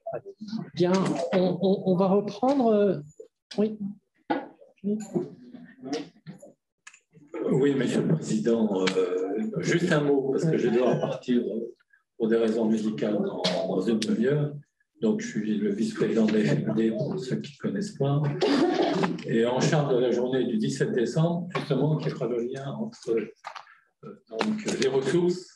Bien, on va reprendre. Oui. Oui, Monsieur le Président, juste un mot, parce que je dois partir pour des raisons médicales dans une demi-heure. Donc, je suis le vice-président de la FMD, pour ceux qui ne connaissent pas, et en charge de la journée du 17 décembre, justement, qui fera le lien entre donc, les ressources,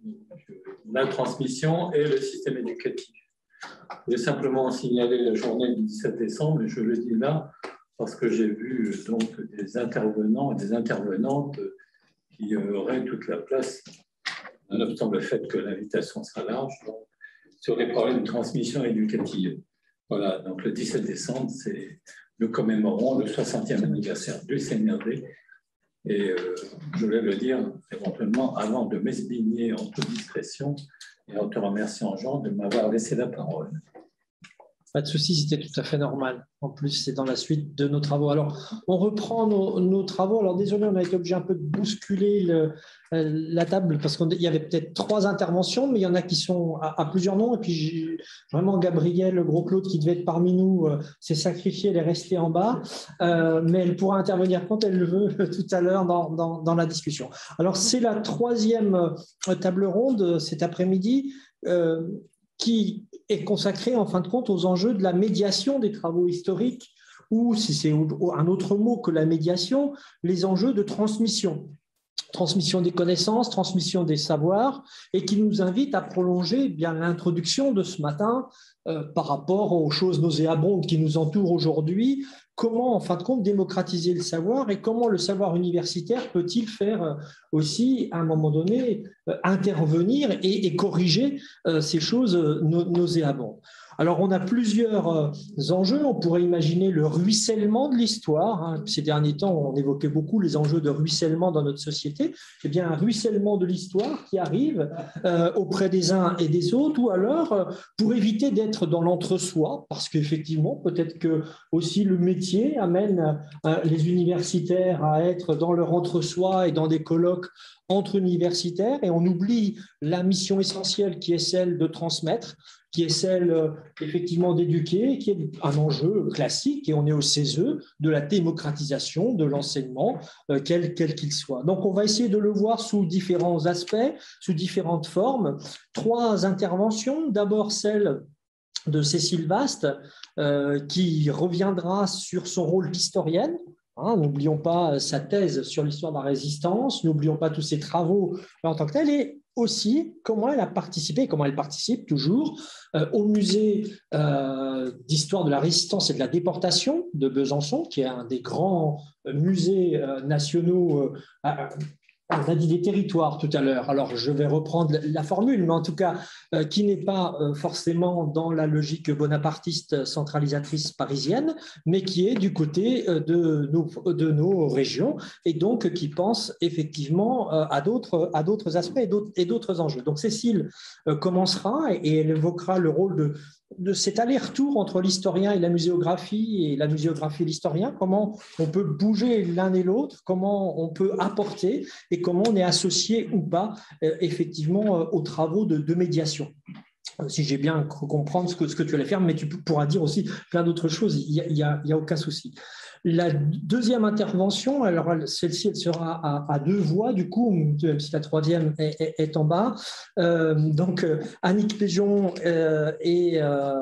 la transmission et le système éducatif. Je vais simplement signaler la journée du 17 décembre, et je le dis là, parce que j'ai vu donc des intervenants et des intervenantes qui auraient toute la place, nonobstant le fait que l'invitation sera large, donc, sur les problèmes de transmission éducative. Voilà, donc le 17 décembre, nous commémorons le 60e anniversaire du CNRD. Et je voulais le dire éventuellement avant de m'esbigner en toute discrétion et en te remerciant, Jean, de m'avoir laissé la parole. Pas de souci, c'était tout à fait normal. En plus, c'est dans la suite de nos travaux. Alors, on reprend nos travaux. Alors, désolé, on a été obligé un peu de bousculer la table parce qu'il y avait peut-être 3 interventions, mais il y en a qui sont à plusieurs noms. Et puis, vraiment, Gabrielle Gros-Claude, qui devait être parmi nous, s'est sacrifiée, elle est restée en bas. Mais elle pourra intervenir quand elle le veut tout à l'heure dans la discussion. Alors, c'est la 3e table ronde cet après-midi. Qui est consacré en fin de compte aux enjeux de la médiation des travaux historiques, ou si c'est un autre mot que la médiation, les enjeux de transmission des connaissances, transmission des savoirs, et qui nous invite à prolonger bien l'introduction de ce matin par rapport aux choses nauséabondes qui nous entourent aujourd'hui. Comment, en fin de compte, démocratiser le savoir et comment le savoir universitaire peut-il faire aussi, à un moment donné, intervenir et corriger ces choses nauséabondes. Alors, on a plusieurs enjeux. On pourrait imaginer le ruissellement de l'histoire. Ces derniers temps, on évoquait beaucoup les enjeux de ruissellement dans notre société. Eh bien, un ruissellement de l'histoire qui arrive auprès des uns et des autres, ou alors pour éviter d'être dans l'entre-soi, parce qu'effectivement, peut-être que aussi le métier amène les universitaires à être dans leur entre-soi et dans des colloques entre universitaires, et on oublie la mission essentielle qui est celle de transmettre, qui est celle effectivement d'éduquer, qui est un enjeu classique, et on est au CESE de la démocratisation de l'enseignement, quel qu'il soit. Donc on va essayer de le voir sous différents aspects, sous différentes formes. 3 interventions, d'abord celle de Cécile Vaste, qui reviendra sur son rôle d'historienne. N'oublions pas sa thèse sur l'histoire de la résistance, n'oublions pas tous ses travaux en tant que tel, et aussi comment elle a participé, comment elle participe toujours au musée d'histoire de la résistance et de la déportation de Besançon, qui est un des grands musées nationaux. On a dit des territoires tout à l'heure, alors je vais reprendre la formule, mais en tout cas, qui n'est pas forcément dans la logique bonapartiste centralisatrice parisienne, mais qui est du côté de nos régions, et donc qui pense effectivement à d'autres aspects et d'autres enjeux. Donc Cécile commencera et elle évoquera le rôle de cet aller-retour entre l'historien et la muséographie et l'historien, comment on peut bouger l'un et l'autre, comment on peut apporter et comment on est associé ou pas effectivement aux travaux de médiation. Si j'ai bien compris ce que tu allais faire, mais tu pourras dire aussi plein d'autres choses, il y a aucun souci. La 2e intervention, alors celle-ci, elle sera à 2 voix, du coup, même si la 3e est en bas. Donc, Annick Péjon et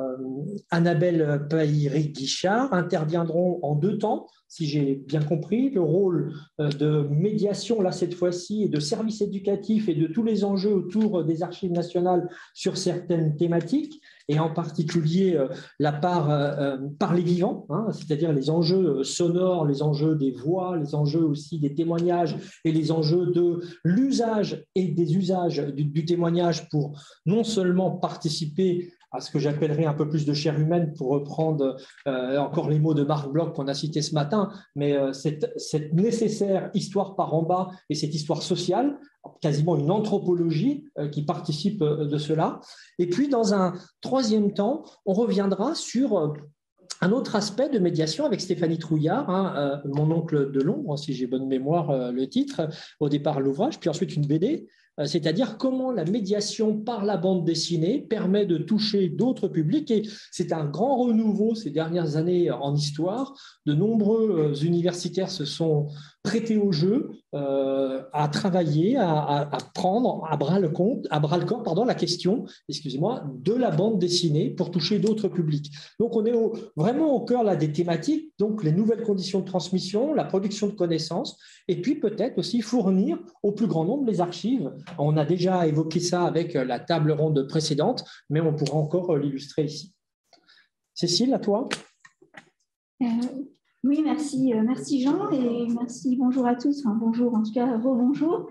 Annabelle Païry-Guichard interviendront en 2 temps, si j'ai bien compris. Le rôle de médiation, là, cette fois-ci, et de service éducatif et de tous les enjeux autour des archives nationales sur certaines thématiques, et en particulier la part par les vivants, c'est-à-dire les enjeux sonores, les enjeux des voix, les enjeux aussi des témoignages et les enjeux de l'usage et des usages du témoignage pour non seulement participer à ce que j'appellerais un peu plus de chair humaine, pour reprendre encore les mots de Marc Bloch qu'on a cités ce matin, mais cette nécessaire histoire par en bas et cette histoire sociale, quasiment une anthropologie qui participe de cela. Et puis, dans un 3e temps, on reviendra sur un autre aspect de médiation avec Stéphanie Trouillard, Mon oncle de l'ombre, si j'ai bonne mémoire le titre, au départ l'ouvrage, puis ensuite une BD c'est-à-dire comment la médiation par la bande dessinée permet de toucher d'autres publics. Et c'est un grand renouveau ces dernières années en histoire. De nombreux universitaires se sont prêtés au jeu, à travailler, à prendre à bras le corps la question, excusez-moi, de la bande dessinée pour toucher d'autres publics. Donc on est vraiment au cœur là, des thématiques, donc les nouvelles conditions de transmission, la production de connaissances, et puis peut-être aussi fournir au plus grand nombre les archives. On a déjà évoqué ça avec la table ronde précédente, mais on pourra encore l'illustrer ici. Cécile, à toi. Oui, merci, merci Jean, et merci, bonjour à tous, enfin bonjour, en tout cas rebonjour.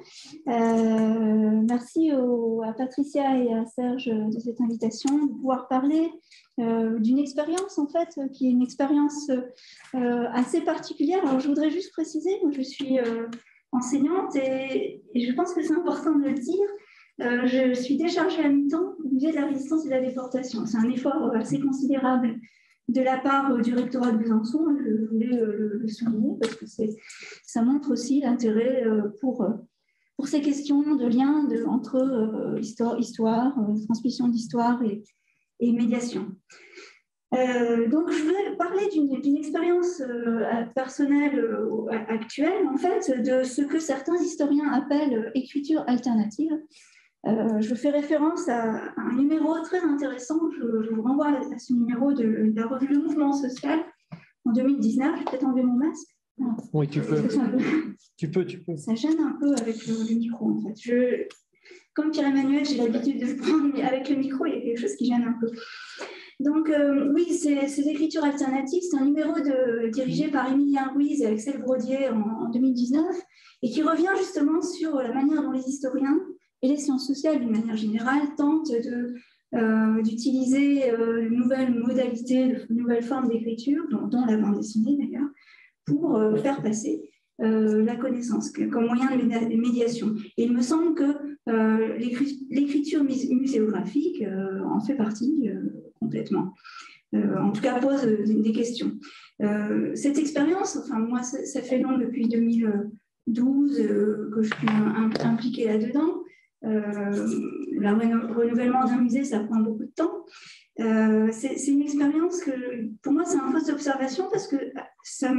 Merci à Patricia et à Serge de cette invitation, de pouvoir parler d'une expérience en fait, qui est une expérience assez particulière. Alors je voudrais juste préciser, moi je suis enseignante et je pense que c'est important de le dire. Je suis déchargée à mi-temps au musée de la résistance et de la déportation. C'est un effort assez considérable de la part du rectorat de Besançon, je voulais le souligner parce que ça montre aussi l'intérêt pour ces questions de lien entre histoire, transmission d'histoire et médiation. Donc, je voulais parler d'une expérience personnelle actuelle, en fait, de ce que certains historiens appellent écriture alternative. Je fais référence à un numéro très intéressant, je vous renvoie à ce numéro de la revue Le Mouvement Social en 2019. Je vais peut-être enlever mon masque. Oui, tu peux. Tu peux. Ça gêne un peu avec le micro, en fait. Comme Pierre-Emmanuel, j'ai l'habitude de le prendre, mais avec le micro, il y a quelque chose qui gêne un peu. Donc, oui, ces écritures alternatives, c'est un numéro dirigé par Émilien Ruiz et Axel Brodier en 2019, et qui revient justement sur la manière dont les historiens et les sciences sociales, d'une manière générale, tentent d'utiliser de nouvelles modalités, de nouvelles formes d'écriture, dont la bande dessinée d'ailleurs, pour faire passer la connaissance comme moyen de médiation. Et il me semble que l'écriture muséographique en fait partie complètement. En tout cas, pose des questions. Cette expérience, enfin moi, ça fait long depuis 2012 que je suis impliquée là-dedans. Le renouvellement d'un musée, ça prend beaucoup de temps. C'est une expérience que, pour moi, c'est un poste d'observation parce que ça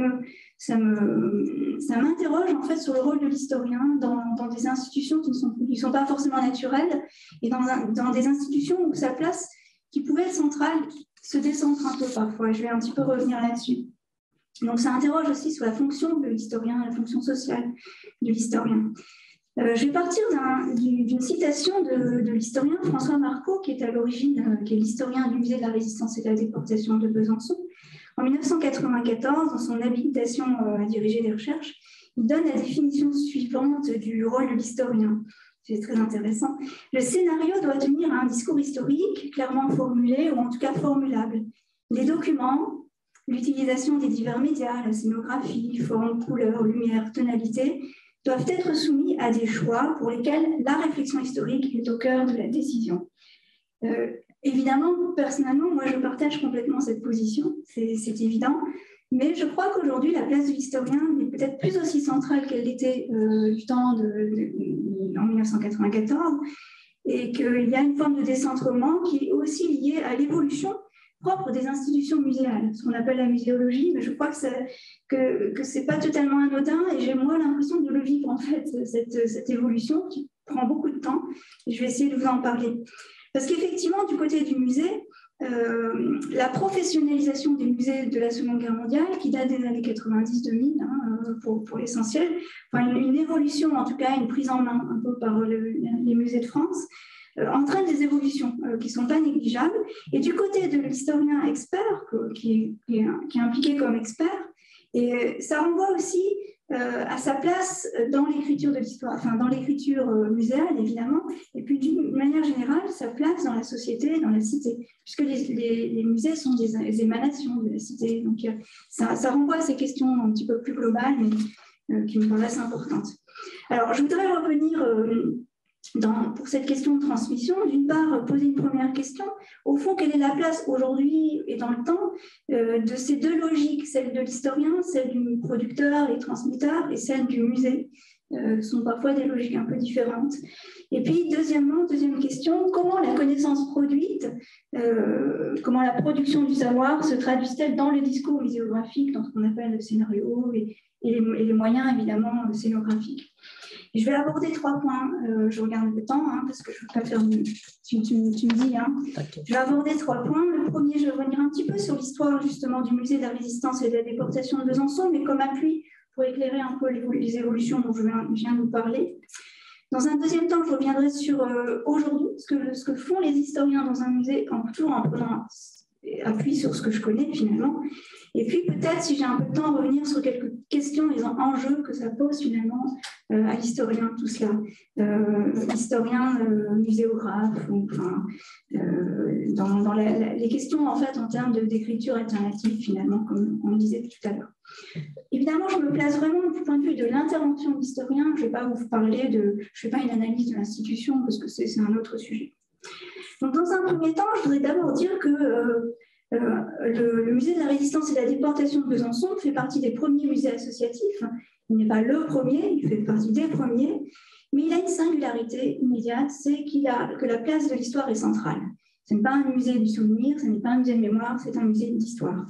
m'interroge en fait sur le rôle de l'historien dans des institutions qui ne sont pas forcément naturelles et dans des institutions où sa place, qui pouvait être centrale, se décentre un peu parfois. Je vais un petit peu revenir là-dessus. Donc, ça interroge aussi sur la fonction de l'historien, la fonction sociale de l'historien. Je vais partir d'une citation de l'historien François Marcot, qui est à l'origine, qui est l'historien du musée de la résistance et de la déportation de Besançon. En 1994, dans son habilitation à diriger des recherches, il donne la définition suivante du rôle de l'historien. C'est très intéressant. Le scénario doit tenir à un discours historique clairement formulé, ou en tout cas formulable. Les documents, l'utilisation des divers médias, la scénographie, forme, couleur, lumière, tonalité, doivent être soumis à des choix pour lesquels la réflexion historique est au cœur de la décision. Évidemment, personnellement, moi je partage complètement cette position, c'est évident, mais je crois qu'aujourd'hui la place de l'historien n'est peut-être plus aussi centrale qu'elle l'était du temps en 1994, et qu'il y a une forme de décentrement qui est aussi liée à l'évolution propre des institutions muséales, ce qu'on appelle la muséologie, mais je crois que ce n'est pas totalement anodin, et j'ai moi l'impression de le vivre en fait, cette évolution qui prend beaucoup de temps, et je vais essayer de vous en parler. Parce qu'effectivement, du côté du musée, la professionnalisation des musées de la Seconde Guerre mondiale, qui date des années 90-2000, pour l'essentiel, enfin, une évolution, en tout cas une prise en main un peu par les musées de France, entraîne des évolutions qui ne sont pas négligeables. Et du côté de l'historien expert, qui est impliqué comme expert, et ça renvoie aussi à sa place dans l'écriture de l'histoire, enfin dans l'écriture muséale évidemment, et puis d'une manière générale, sa place dans la société, dans la cité, puisque les musées sont des émanations de la cité. Donc ça renvoie à ces questions un petit peu plus globales, mais qui me paraissent importantes. Alors, je voudrais revenir pour cette question de transmission, d'une part, poser une première question. Au fond, quelle est la place aujourd'hui et dans le temps de ces deux logiques, celle de l'historien, celle du producteur et transmetteur, et celle du musée, sont parfois des logiques un peu différentes. Et puis, deuxième question, comment la connaissance produite, comment la production du savoir se traduit-elle dans le discours muséographique, dans ce qu'on appelle le scénario et les moyens, évidemment, scénographiques. Et je vais aborder 3 points. Je regarde le temps, parce que je ne veux pas faire tu me dis. Je vais aborder 3 points. Le premier, je vais revenir un petit peu sur l'histoire, justement, du musée de la Résistance et de la déportation de Besançon, mais comme appui pour éclairer un peu les évolutions dont je viens de vous parler. Dans un deuxième temps, je reviendrai sur aujourd'hui, ce que font les historiens dans un musée, toujours en prenant appui sur ce que je connais finalement. Et puis peut-être, si j'ai un peu de temps, revenir sur quelques questions et enjeux que ça pose finalement à l'historien, tout cela. Historien, muséographe, dans les questions en fait en termes d'écriture alternative finalement, comme on le disait tout à l'heure. Évidemment, je me place vraiment du point de vue de l'intervention de l'historien. Je ne vais pas vous parler je ne fais pas une analyse de l'institution parce que c'est un autre sujet. Donc, dans un premier temps, je voudrais d'abord dire que le musée de la Résistance et de la déportation de Besançon fait partie des premiers musées associatifs. Il n'est pas le premier, il fait partie des premiers, mais il a une singularité immédiate, c'est que la place de l'histoire est centrale. Ce n'est pas un musée du souvenir, ce n'est pas un musée de mémoire, c'est un musée d'histoire.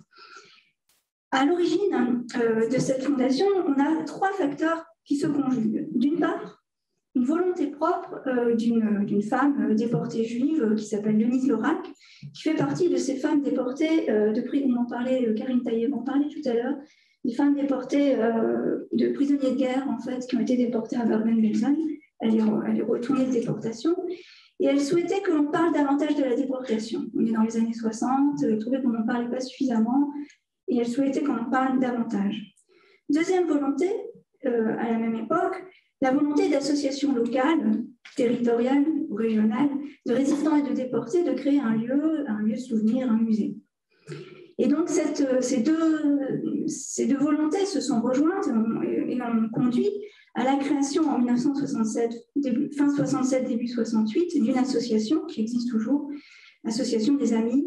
À l'origine de cette fondation, on a 3 facteurs qui se conjuguent. D'une part, une volonté propre d'une femme déportée juive qui s'appelle Denise Lorac, qui fait partie de ces femmes déportées, on en parlait, Karine Taillev en parlait tout à l'heure, des femmes déportées de prisonniers de guerre, en fait, qui ont été déportées à Bergen-Belsen. Elle est retournée de déportation. Et elle souhaitait que l'on parle davantage de la déportation. On est dans les années 60, elle trouvait qu'on n'en parlait pas suffisamment, et elle souhaitait qu'on en parle davantage. Deuxième volonté, à la même époque, la volonté d'associations locales, territoriales ou régionales, de résistants et de déportés, de créer un lieu souvenir, un musée. Et donc, ces deux volontés se sont rejointes et ont conduit à la création en 1967, fin 67, début 68, d'une association qui existe toujours, Association des Amis,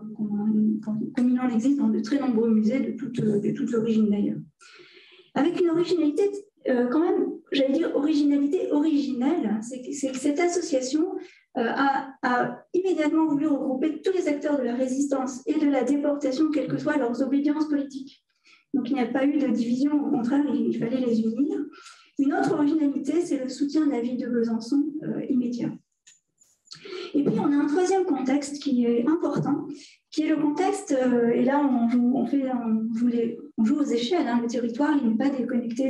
comme il en existe dans de très nombreux musées de toute l'origine d'ailleurs. Avec une originalité quand même, j'allais dire originalité originelle, c'est que cette association a immédiatement voulu regrouper tous les acteurs de la résistance et de la déportation, quelles que soient leurs obédiences politiques. Donc il n'y a pas eu de division, au contraire, il fallait les unir. Une autre originalité, c'est le soutien de la ville de Besançon immédiat. Et puis on a un troisième contexte qui est important, qui est le contexte, et là on joue aux échelles, le territoire il n'est pas déconnecté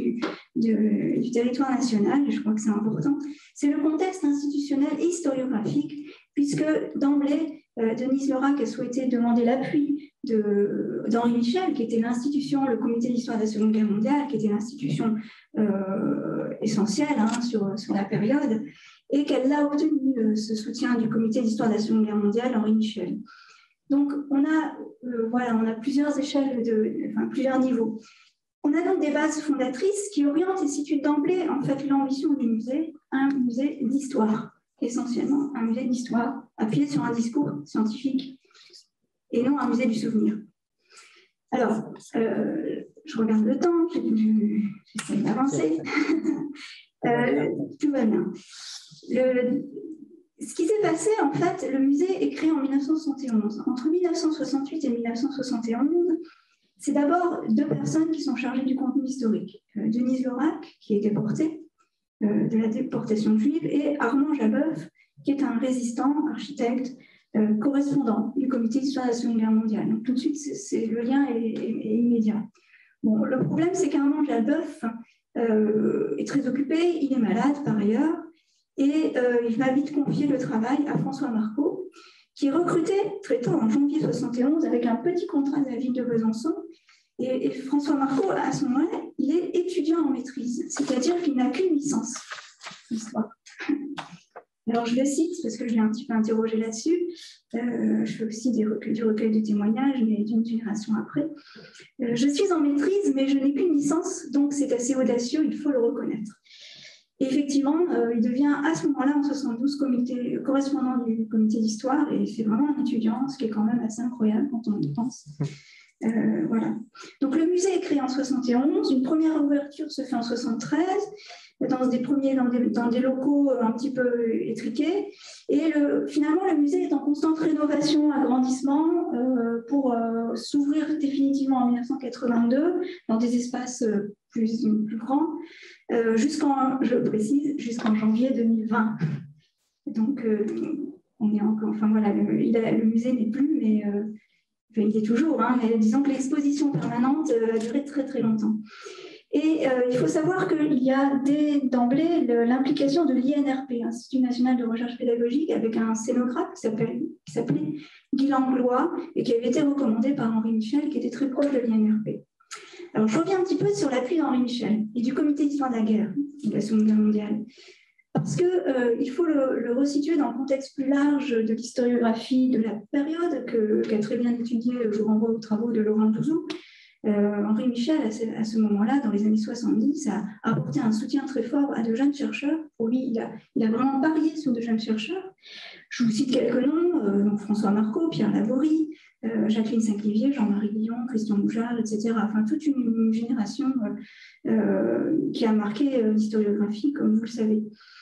du territoire national, et je crois que c'est important, c'est le contexte institutionnel et historiographique, puisque d'emblée, Denise Lorac a souhaité demander l'appui d'Henri Michel, qui était l'institution, le comité d'histoire de la Seconde Guerre mondiale, qui était l'institution essentielle sur la période, et qu'elle a obtenu ce soutien du comité d'histoire de la Seconde Guerre mondiale, Henri Michel. Donc, on a plusieurs échelles, plusieurs niveaux. On a donc des bases fondatrices qui orientent et situent d'emblée en fait l'ambition du musée, un musée d'histoire, essentiellement un musée d'histoire appuyé sur un discours scientifique et non un musée du souvenir. Alors, je regarde le temps, j'essaie d'avancer. Tout va bien. Ce qui s'est passé, en fait, le musée est créé en 1971. Entre 1968 et 1971, c'est d'abord 2 personnes qui sont chargées du contenu historique. Denise Lorac, qui est déportée de la déportation juive, et Armand Jabeuf, qui est un résistant, architecte, correspondant du comité d'histoire de la Seconde Guerre mondiale. Donc tout de suite, le lien est immédiat. Bon, le problème, c'est qu'Armand Jabeuf est très occupé, il est malade par ailleurs, et il va vite confier le travail à François Marcot, qui est recruté très tôt, en janvier 71, avec un petit contrat de la ville de Besançon. Et François Marcot, à ce moment-là, il est étudiant en maîtrise, c'est-à-dire qu'il n'a qu'une licence d'histoire. Alors, je le cite parce que je l'ai un petit peu interrogé là-dessus. Je fais aussi du recueil de témoignages, mais d'une génération après. Je suis en maîtrise, mais je n'ai qu'une licence, donc c'est assez audacieux, il faut le reconnaître. Et effectivement, il devient à ce moment-là, en 72, correspondant du comité d'histoire, et c'est vraiment un étudiant, ce qui est quand même assez incroyable quand on y pense. Voilà. Donc le musée est créé en 71, une première ouverture se fait en 73, dans des locaux un petit peu étriqués, et finalement le musée est en constante rénovation, agrandissement, pour s'ouvrir définitivement en 1982 dans des espaces plus grands, je précise, jusqu'en janvier 2020. Donc on est encore, enfin voilà, le musée n'est plus, mais il est toujours, hein, mais disons que l'exposition permanente a duré très très longtemps. Et il faut savoir qu'il y a d'emblée l'implication de l'INRP, Institut national de recherche pédagogique, avec un scénographe qui s'appelait Guy Langlois et qui avait été recommandé par Henri Michel, qui était très proche de l'INRP. Alors je reviens un petit peu sur l'appui d'Henri Michel et du comité d'histoire de la guerre, de la Seconde Guerre mondiale. Parce qu'il faut le resituer dans le contexte plus large de l'historiographie de la période qu'a très bien étudié, je vous renvoie aux travaux de Laurent Douzou. Henri Michel, à ce moment-là, dans les années 70, a apporté un soutien très fort à de jeunes chercheurs. Pour lui, il a vraiment parié sur de jeunes chercheurs. Je vous cite quelques noms, donc François Marcot, Pierre Laborie, Jacqueline Saint-Clivier, Jean-Marie Guillon, Christian Boujard, etc. Enfin, toute une génération qui a marqué l'historiographie, comme vous le savez.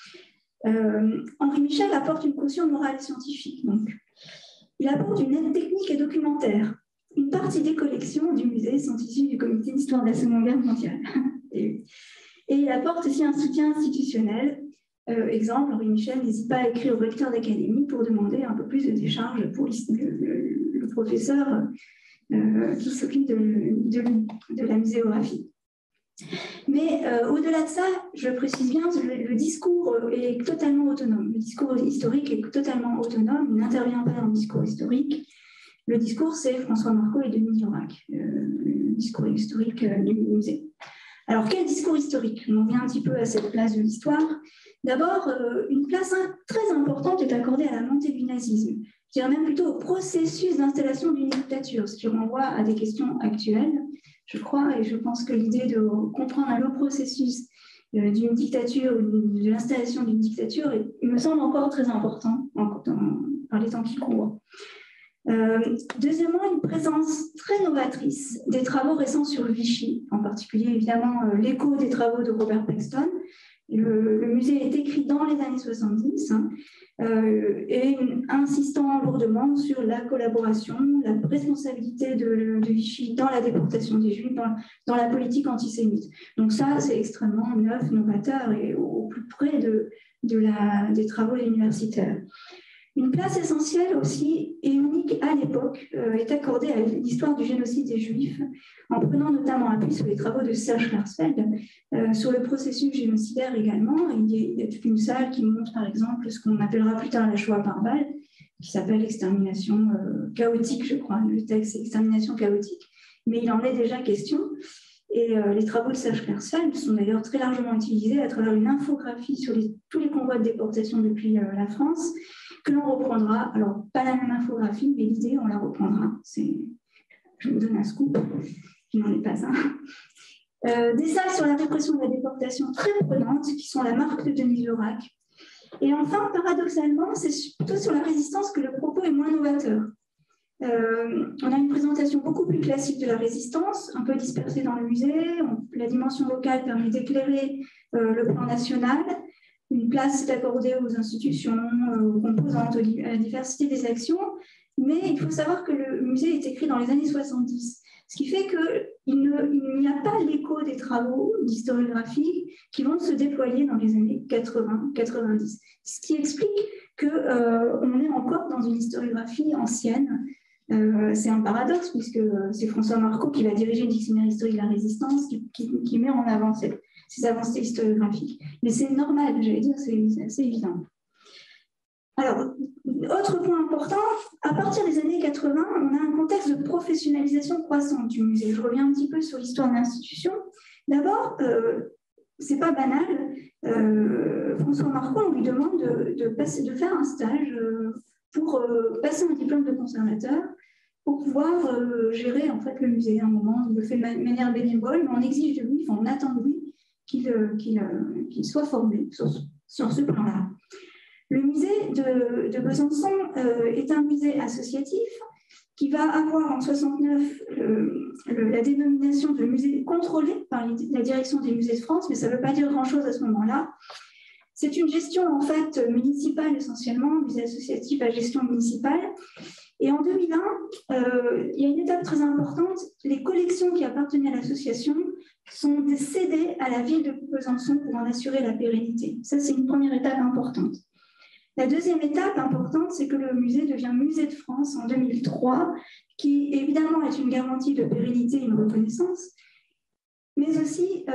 Henri Michel apporte une caution morale et scientifique. Donc. Il apporte une aide technique et documentaire. Une partie des collections du musée sont issues du comité d'histoire de la Seconde Guerre mondiale. Et il apporte aussi un soutien institutionnel. Exemple, Henri Michel n'hésite pas à écrire au recteur d'académie pour demander un peu plus de décharge pour le professeur qui s'occupe de la muséographie. Mais au-delà de ça, je précise bien, le discours est totalement autonome. Le discours historique est totalement autonome, il n'intervient pas dans le discours historique. Le discours, c'est François Marcot et Denis Lorac, le discours historique du musée. Alors, quel discours historique? On en vient un petit peu à cette place de l'histoire. D'abord, une place très importante est accordée à la montée du nazisme. Je dirais même plutôt au processus d'installation d'une dictature, ce qui renvoie à des questions actuelles, je crois, et je pense que l'idée de comprendre le processus d'une dictature, de l'installation d'une dictature, il me semble encore très important par les temps qui courent. Deuxièmement, une présence très novatrice des travaux récents sur Vichy, en particulier évidemment l'écho des travaux de Robert Paxton. Le musée est écrit dans les années 70 et insistant lourdement sur la collaboration, la responsabilité de Vichy dans la déportation des Juifs, dans la politique antisémite. Donc ça, c'est extrêmement neuf, novateur et au plus près des travaux universitaires. Une place essentielle aussi et unique à l'époque est accordée à l'histoire du génocide des Juifs, en prenant notamment appui sur les travaux de Serge Klarsfeld, sur le processus génocidaire également. Il y a toute une salle qui montre par exemple ce qu'on appellera plus tard la Shoah par balle, qui s'appelle extermination chaotique, je crois. Le texte c'est extermination chaotique, mais il en est déjà question. Et les travaux de Serge Klarsfeld sont d'ailleurs très largement utilisés à travers une infographie sur tous les convois de déportation depuis la France, que l'on reprendra. Alors, pas la même infographie, mais l'idée, on la reprendra. Je vous donne un scoop, qui n'en est pas un. Des salles sur la répression de la déportation très prenantes, qui sont la marque de Denis Lorac. Et enfin, paradoxalement, c'est plutôt sur la résistance que le propos est moins novateur. On a une présentation beaucoup plus classique de la résistance, un peu dispersée dans le musée. La dimension locale permet d'éclairer le plan national. Une place est accordée aux institutions, aux composantes, à la diversité des actions. Mais il faut savoir que le musée est écrit dans les années 70, ce qui fait qu'il n'y a pas l'écho des travaux d'historiographie qui vont se déployer dans les années 80-90. Ce qui explique qu'on est encore dans une historiographie ancienne. C'est un paradoxe puisque c'est François Marcot qui va diriger le dictionnaire historique de la résistance qui met en avant ces avancées historiographiques. Mais c'est normal, j'allais dire, c'est assez évident. Alors, autre point important, à partir des années 80, on a un contexte de professionnalisation croissante du musée. Je reviens un petit peu sur l'histoire de l'institution. D'abord, c'est pas banal, François Marcot, on lui demande de faire un stage pour passer un diplôme de conservateur pour pouvoir gérer en fait, le musée. À un moment, il le fait de manière bénévole, mais on exige de lui, on attend de lui qu'il soit formé sur ce plan-là. Le musée de Besançon est un musée associatif qui va avoir en 69 la dénomination de musée contrôlé par la direction des musées de France, mais ça ne veut pas dire grand-chose à ce moment-là. C'est une gestion en fait municipale essentiellement, musée associatif à gestion municipale. Et en 2001, il y a une étape très importante. Les collections qui appartenaient à l'association sont cédées à la ville de Besançon pour en assurer la pérennité. Ça, c'est une première étape importante. La deuxième étape importante, c'est que le musée devient musée de France en 2003, qui évidemment est une garantie de pérennité et une reconnaissance, mais aussi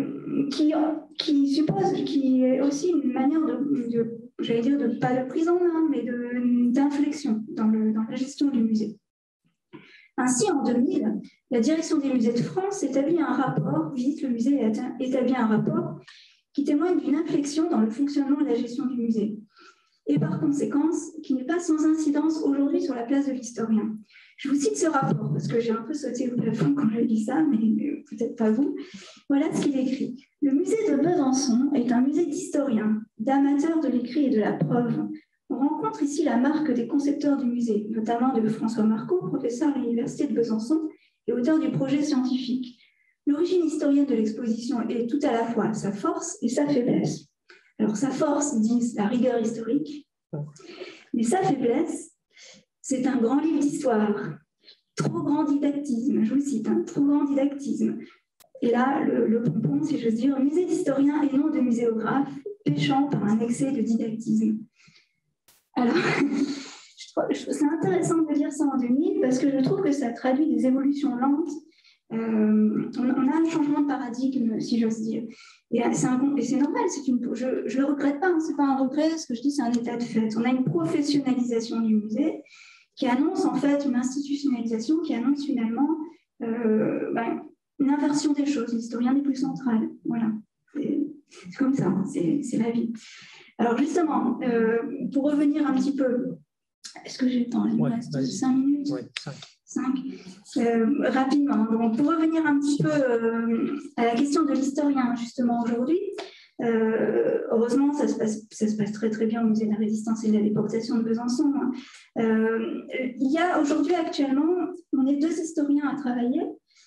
qui est aussi une manière j'allais dire, pas de prise en main, mais d'inflexion dans la gestion du musée. Ainsi, en 2000, la direction des musées de France établit un rapport, visite le musée et établit un rapport qui témoigne d'une inflexion dans le fonctionnement et la gestion du musée. Et par conséquence, qui n'est pas sans incidence aujourd'hui sur la place de l'historien. Je vous cite ce rapport, parce que j'ai un peu sauté au plafond quand j'ai lu ça, mais peut-être pas vous. Voilà ce qu'il écrit. Le musée de Besançon est un musée d'historiens, d'amateurs de l'écrit et de la preuve. On rencontre ici la marque des concepteurs du musée, notamment de François Marcot, professeur à l'Université de Besançon et auteur du projet scientifique. L'origine historienne de l'exposition est tout à la fois sa force et sa faiblesse. Alors, sa force, ils disent la rigueur historique, mais sa faiblesse, c'est un grand livre d'histoire, trop grand didactisme, je vous cite, trop grand didactisme. Et là, le pompon, si j'ose dire, musée d'historien et non de muséographe, péchant par un excès de didactisme. Alors, c'est intéressant de lire ça en 2000 parce que je trouve que ça traduit des évolutions lentes. On a un changement de paradigme, si j'ose dire. Et c'est normal, je ne le regrette pas, ce n'est pas un regret, ce que je dis, c'est un état de fait. On a une professionnalisation du musée qui annonce en fait une institutionnalisation, qui annonce finalement une inversion des choses. L'historien n'est plus central. Voilà, c'est comme ça, c'est la vie. Alors justement, pour revenir un petit peu, est-ce que j'ai le temps? Il me reste 5 minutes. Oui, 5. Rapidement. Donc, pour revenir un petit peu à la question de l'historien, justement, aujourd'hui, heureusement, ça se passe très, très bien au Musée de la Résistance et de la Déportation de Besançon. Il y a aujourd'hui, actuellement, on est 2 historiens à travailler.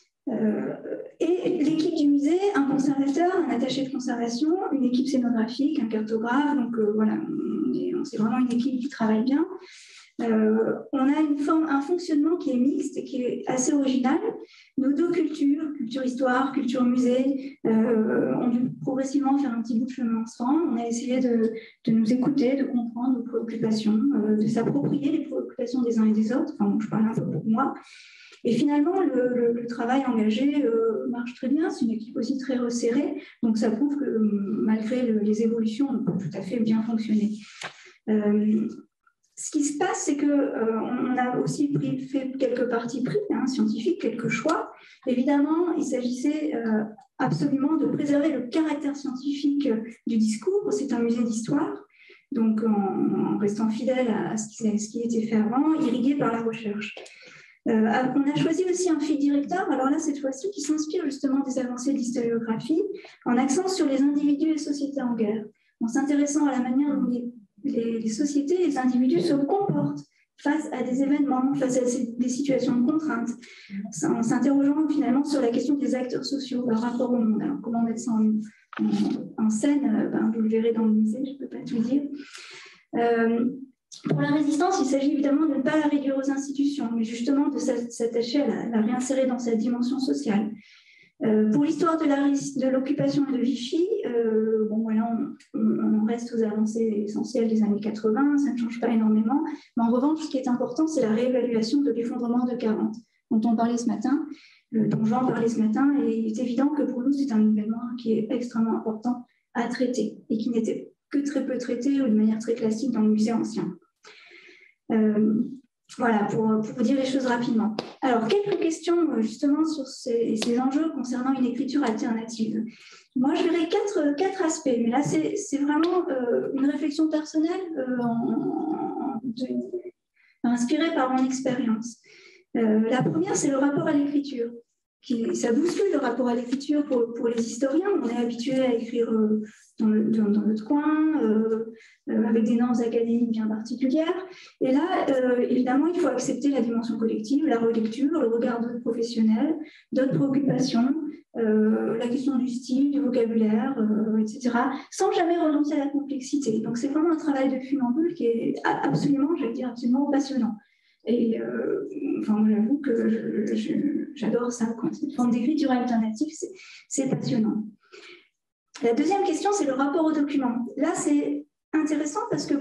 Et l'équipe du musée, un conservateur, un attaché de conservation, une équipe scénographique, un cartographe. Donc, voilà, c'est vraiment une équipe qui travaille bien. On a un fonctionnement qui est mixte et qui est assez original. Nos 2 cultures, culture-histoire, culture-musée, ont dû progressivement faire un petit bout de chemin ensemble. On a essayé de nous écouter, de comprendre nos préoccupations, de s'approprier les préoccupations des uns et des autres. Enfin, je parle un peu pour moi. Et finalement, le travail engagé marche très bien. C'est une équipe aussi très resserrée. Donc, ça prouve que malgré les évolutions, on peut tout à fait bien fonctionner. Ce qui se passe, c'est qu'on a aussi fait quelques partis pris scientifiques, quelques choix. Évidemment, il s'agissait absolument de préserver le caractère scientifique du discours. C'est un musée d'histoire, donc en restant fidèle à ce qui était fait avant, irrigué par la recherche. On a choisi aussi un fil directeur, alors là, cette fois-ci, qui s'inspire justement des avancées de l'historiographie, en accent sur les individus et sociétés en guerre, en s'intéressant à la manière dont les sociétés, les individus se comportent face à des événements, face à des situations de contrainte, en s'interrogeant finalement sur la question des acteurs sociaux, leur rapport au monde. Alors, comment mettre ça en scène, vous le verrez dans le musée, je ne peux pas tout dire. Pour la résistance, il s'agit évidemment de ne pas la réduire aux institutions, mais justement de s'attacher à la réinsérer dans sa dimension sociale. Pour l'histoire de l'occupation et de Vichy, voilà, on reste aux avancées essentielles des années 80, ça ne change pas énormément. Mais en revanche, ce qui est important, c'est la réévaluation de l'effondrement de 40, dont on parlait ce matin, dont Jean parlait ce matin. Et il est évident que pour nous, c'est un événement qui est extrêmement important à traiter et qui n'était que très peu traité ou de manière très classique dans le musée ancien. Voilà, pour dire les choses rapidement. Alors, quelques questions justement sur ces enjeux concernant une écriture alternative. Moi, je verrai quatre aspects, mais là, c'est vraiment une réflexion personnelle inspirée par mon expérience. La première, c'est le rapport à l'écriture. ça bouscule le rapport à l'écriture pour les historiens. On est habitué à écrire dans notre coin, avec des normes académiques bien particulières. Et là, évidemment, il faut accepter la dimension collective, la relecture, le regard d'autres professionnels, d'autres préoccupations, la question du style, du vocabulaire, etc., sans jamais renoncer à la complexité. Donc, c'est vraiment un travail de funambule qui est absolument, je vais dire, absolument passionnant. Et enfin, j'avoue que j'adore ça. Cette forme d'écriture alternative, c'est passionnant. La deuxième question, c'est le rapport aux documents. Là, c'est intéressant parce que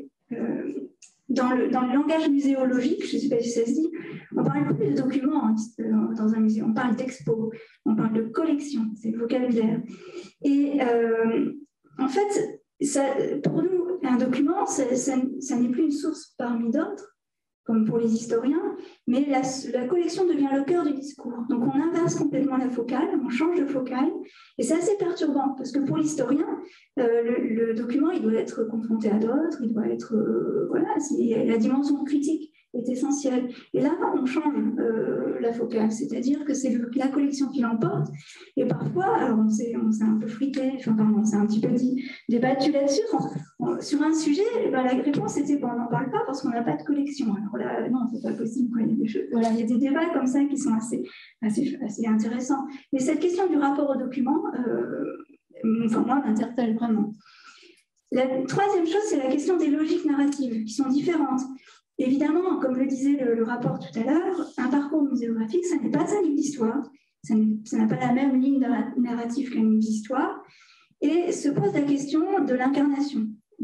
dans le langage muséologique, je ne sais pas si ça se dit, on ne parle plus de documents dans un musée, on parle d'expo, on parle de collection, c'est le vocabulaire. Et en fait, pour nous, un document, ça n'est plus une source parmi d'autres, comme pour les historiens, mais la collection devient le cœur du discours. Donc on inverse complètement la focale, on change de focale, et c'est assez perturbant, parce que pour l'historien, le document, il doit être confronté à d'autres, il doit être... voilà, la dimension critique est essentielle. Et là, on change la focale, c'est-à-dire que c'est la collection qui l'emporte, et parfois, alors on s'est un peu frité, enfin pardon, on s'est un petit peu débattu là-dessus, sur un sujet, la réponse était on n'en parle pas parce qu'on n'a pas de collection. Alors là, non, c'est pas possible. Il y a des choses, voilà, il y a des débats comme ça qui sont assez intéressants. Mais cette question du rapport au document, enfin, moi, m'interpelle vraiment. La troisième chose, c'est la question des logiques narratives qui sont différentes. Évidemment, comme le disait le rapport tout à l'heure, un parcours muséographique, ça n'est pas un livre d'histoire. Ça n'a pas la même ligne narrative qu'un livre d'histoire. Et se pose la question de l'incarnation,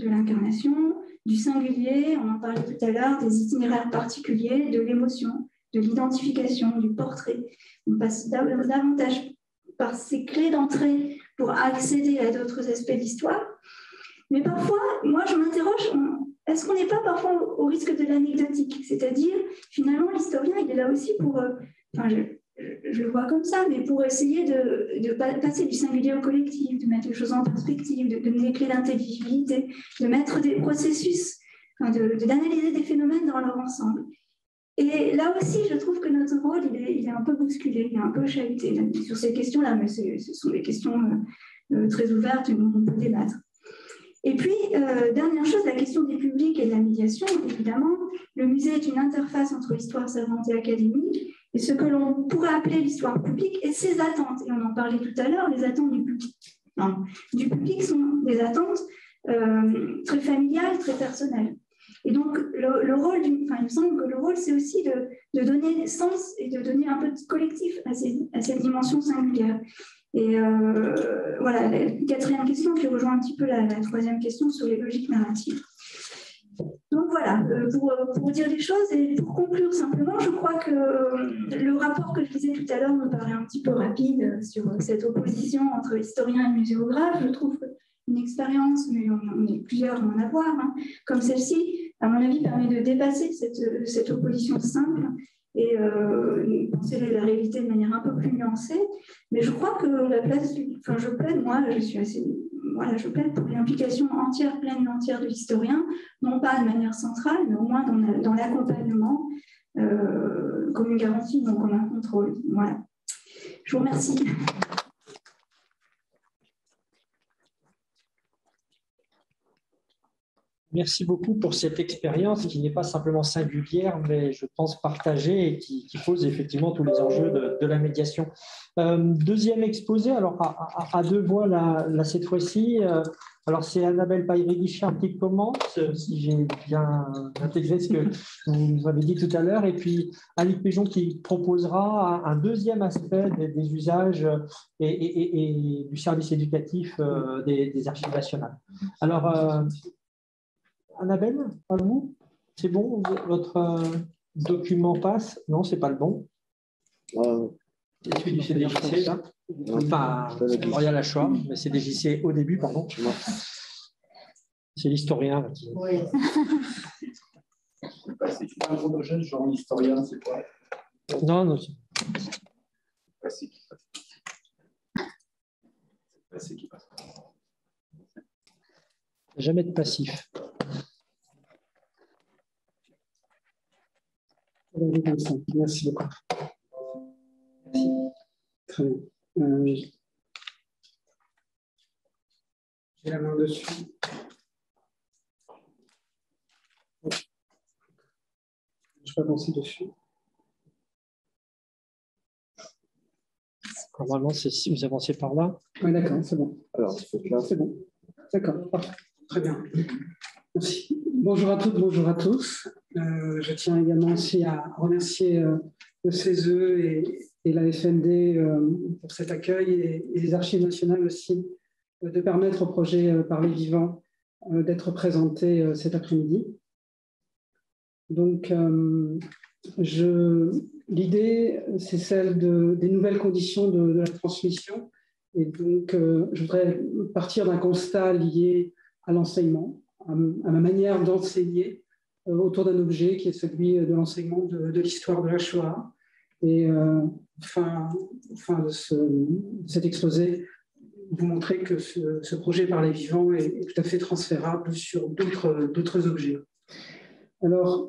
du singulier, on en parlait tout à l'heure, des itinéraires particuliers, de l'émotion, de l'identification, du portrait. On passe davantage par ces clés d'entrée pour accéder à d'autres aspects de l'histoire. Mais parfois, moi, je m'interroge, est-ce qu'on n'est pas parfois au risque de l'anecdotique? C'est-à-dire, finalement, l'historien, il est là aussi pour... je le vois comme ça, mais pour essayer de passer du singulier au collectif, de mettre les choses en perspective, de donner des clés d'intelligibilité, de mettre des processus, d'analyser des phénomènes dans leur ensemble. Et là aussi, je trouve que notre rôle, il est un peu bousculé, il est un peu chahuté sur ces questions-là, mais ce sont des questions très ouvertes dont on peut débattre. Et puis, dernière chose, la question des publics et de la médiation, évidemment. Le musée est une interface entre l'histoire savante et académique, et ce que l'on pourrait appeler l'histoire publique et ses attentes. Et on en parlait tout à l'heure, les attentes du public sont des attentes très familiales, très personnelles. Et donc, le rôle, il me semble que le rôle, c'est aussi de donner sens et de donner un peu de collectif à cette dimension singulière. Et voilà, la quatrième question qui rejoint un petit peu la troisième question sur les logiques narratives. Donc voilà, pour dire les choses et pour conclure simplement, je crois que le rapport que je disais tout à l'heure me paraît un petit peu rapide sur cette opposition entre historien et muséographe. Je trouve qu'une expérience, mais on est plusieurs à en avoir, comme celle-ci, à mon avis, permet de dépasser cette opposition simple et penser la réalité de manière un peu plus nuancée. Mais je crois que la place, je plaide, moi, je plaide pour l'implication pleine et entière de l'historien, non pas de manière centrale, mais au moins dans l'accompagnement, comme une garantie, donc comme un contrôle. Voilà. Je vous remercie. Merci beaucoup pour cette expérience qui n'est pas simplement singulière, mais je pense partagée et qui pose effectivement tous les enjeux de la médiation. Deuxième exposé, alors à deux voix là cette fois-ci. Alors c'est Annabelle Paillery-Guichard qui commence, si j'ai bien intégré ce que vous avez dit tout à l'heure, et puis Annick Péjon qui proposera un deuxième aspect des usages et du service éducatif des archives nationales. Alors, Annabelle, à vous, c'est bon, votre document passe? Non, c'est pas le bon. C'est celui du CDJC, là. Enfin, Royal Choix, mais CDJC au début, pardon. C'est l'historien qui... Oui. C'est pas un chronogène, genre l'historien, c'est quoi? Non. C'est passé qui passe. Jamais de passif. Merci beaucoup. Merci. Très bien. J'ai la main dessus. Je peux avancer dessus. Normalement, c'est si vous avancez par là. Oui, d'accord, c'est bon. Alors, c'est bon. D'accord, parfait. Très bien. Merci. Bonjour à toutes, bonjour à tous. Je tiens également aussi à remercier le CESE et la FND pour cet accueil et les Archives nationales aussi de permettre au projet Parler vivant d'être présenté cet après-midi. Donc, l'idée, c'est celle des nouvelles conditions de la transmission. Et donc, je voudrais partir d'un constat lié à l'enseignement, à ma manière d'enseigner autour d'un objet qui est celui de l'enseignement de l'histoire de la Shoah. Et fin de cet exposé, vous montrer que ce projet Parler vivant est tout à fait transférable sur d'autres objets. Alors,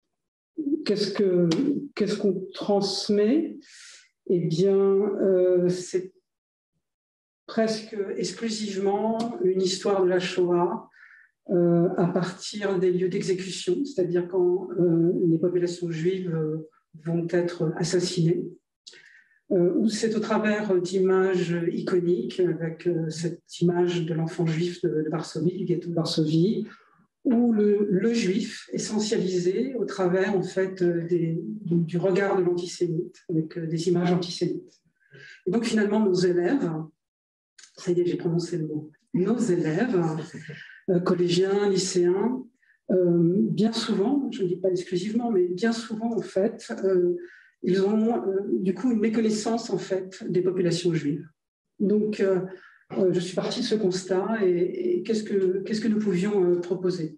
qu'est-ce qu'on transmet? Eh bien, c'est presque exclusivement une histoire de la Shoah à partir des lieux d'exécution, c'est-à-dire quand les populations juives vont être assassinées, ou c'est au travers d'images iconiques, avec cette image de l'enfant juif de Varsovie, du ghetto de Varsovie, où le juif essentialisé au travers en fait du regard de l'antisémite, avec des images antisémites. Et donc finalement nos élèves, ça y est, j'ai prononcé le mot, nos élèves, collégiens, lycéens, bien souvent, je ne dis pas exclusivement, mais bien souvent en fait, ils ont du coup une méconnaissance en fait des populations juives. Donc je suis partie de ce constat et qu'est-ce que nous pouvions proposer.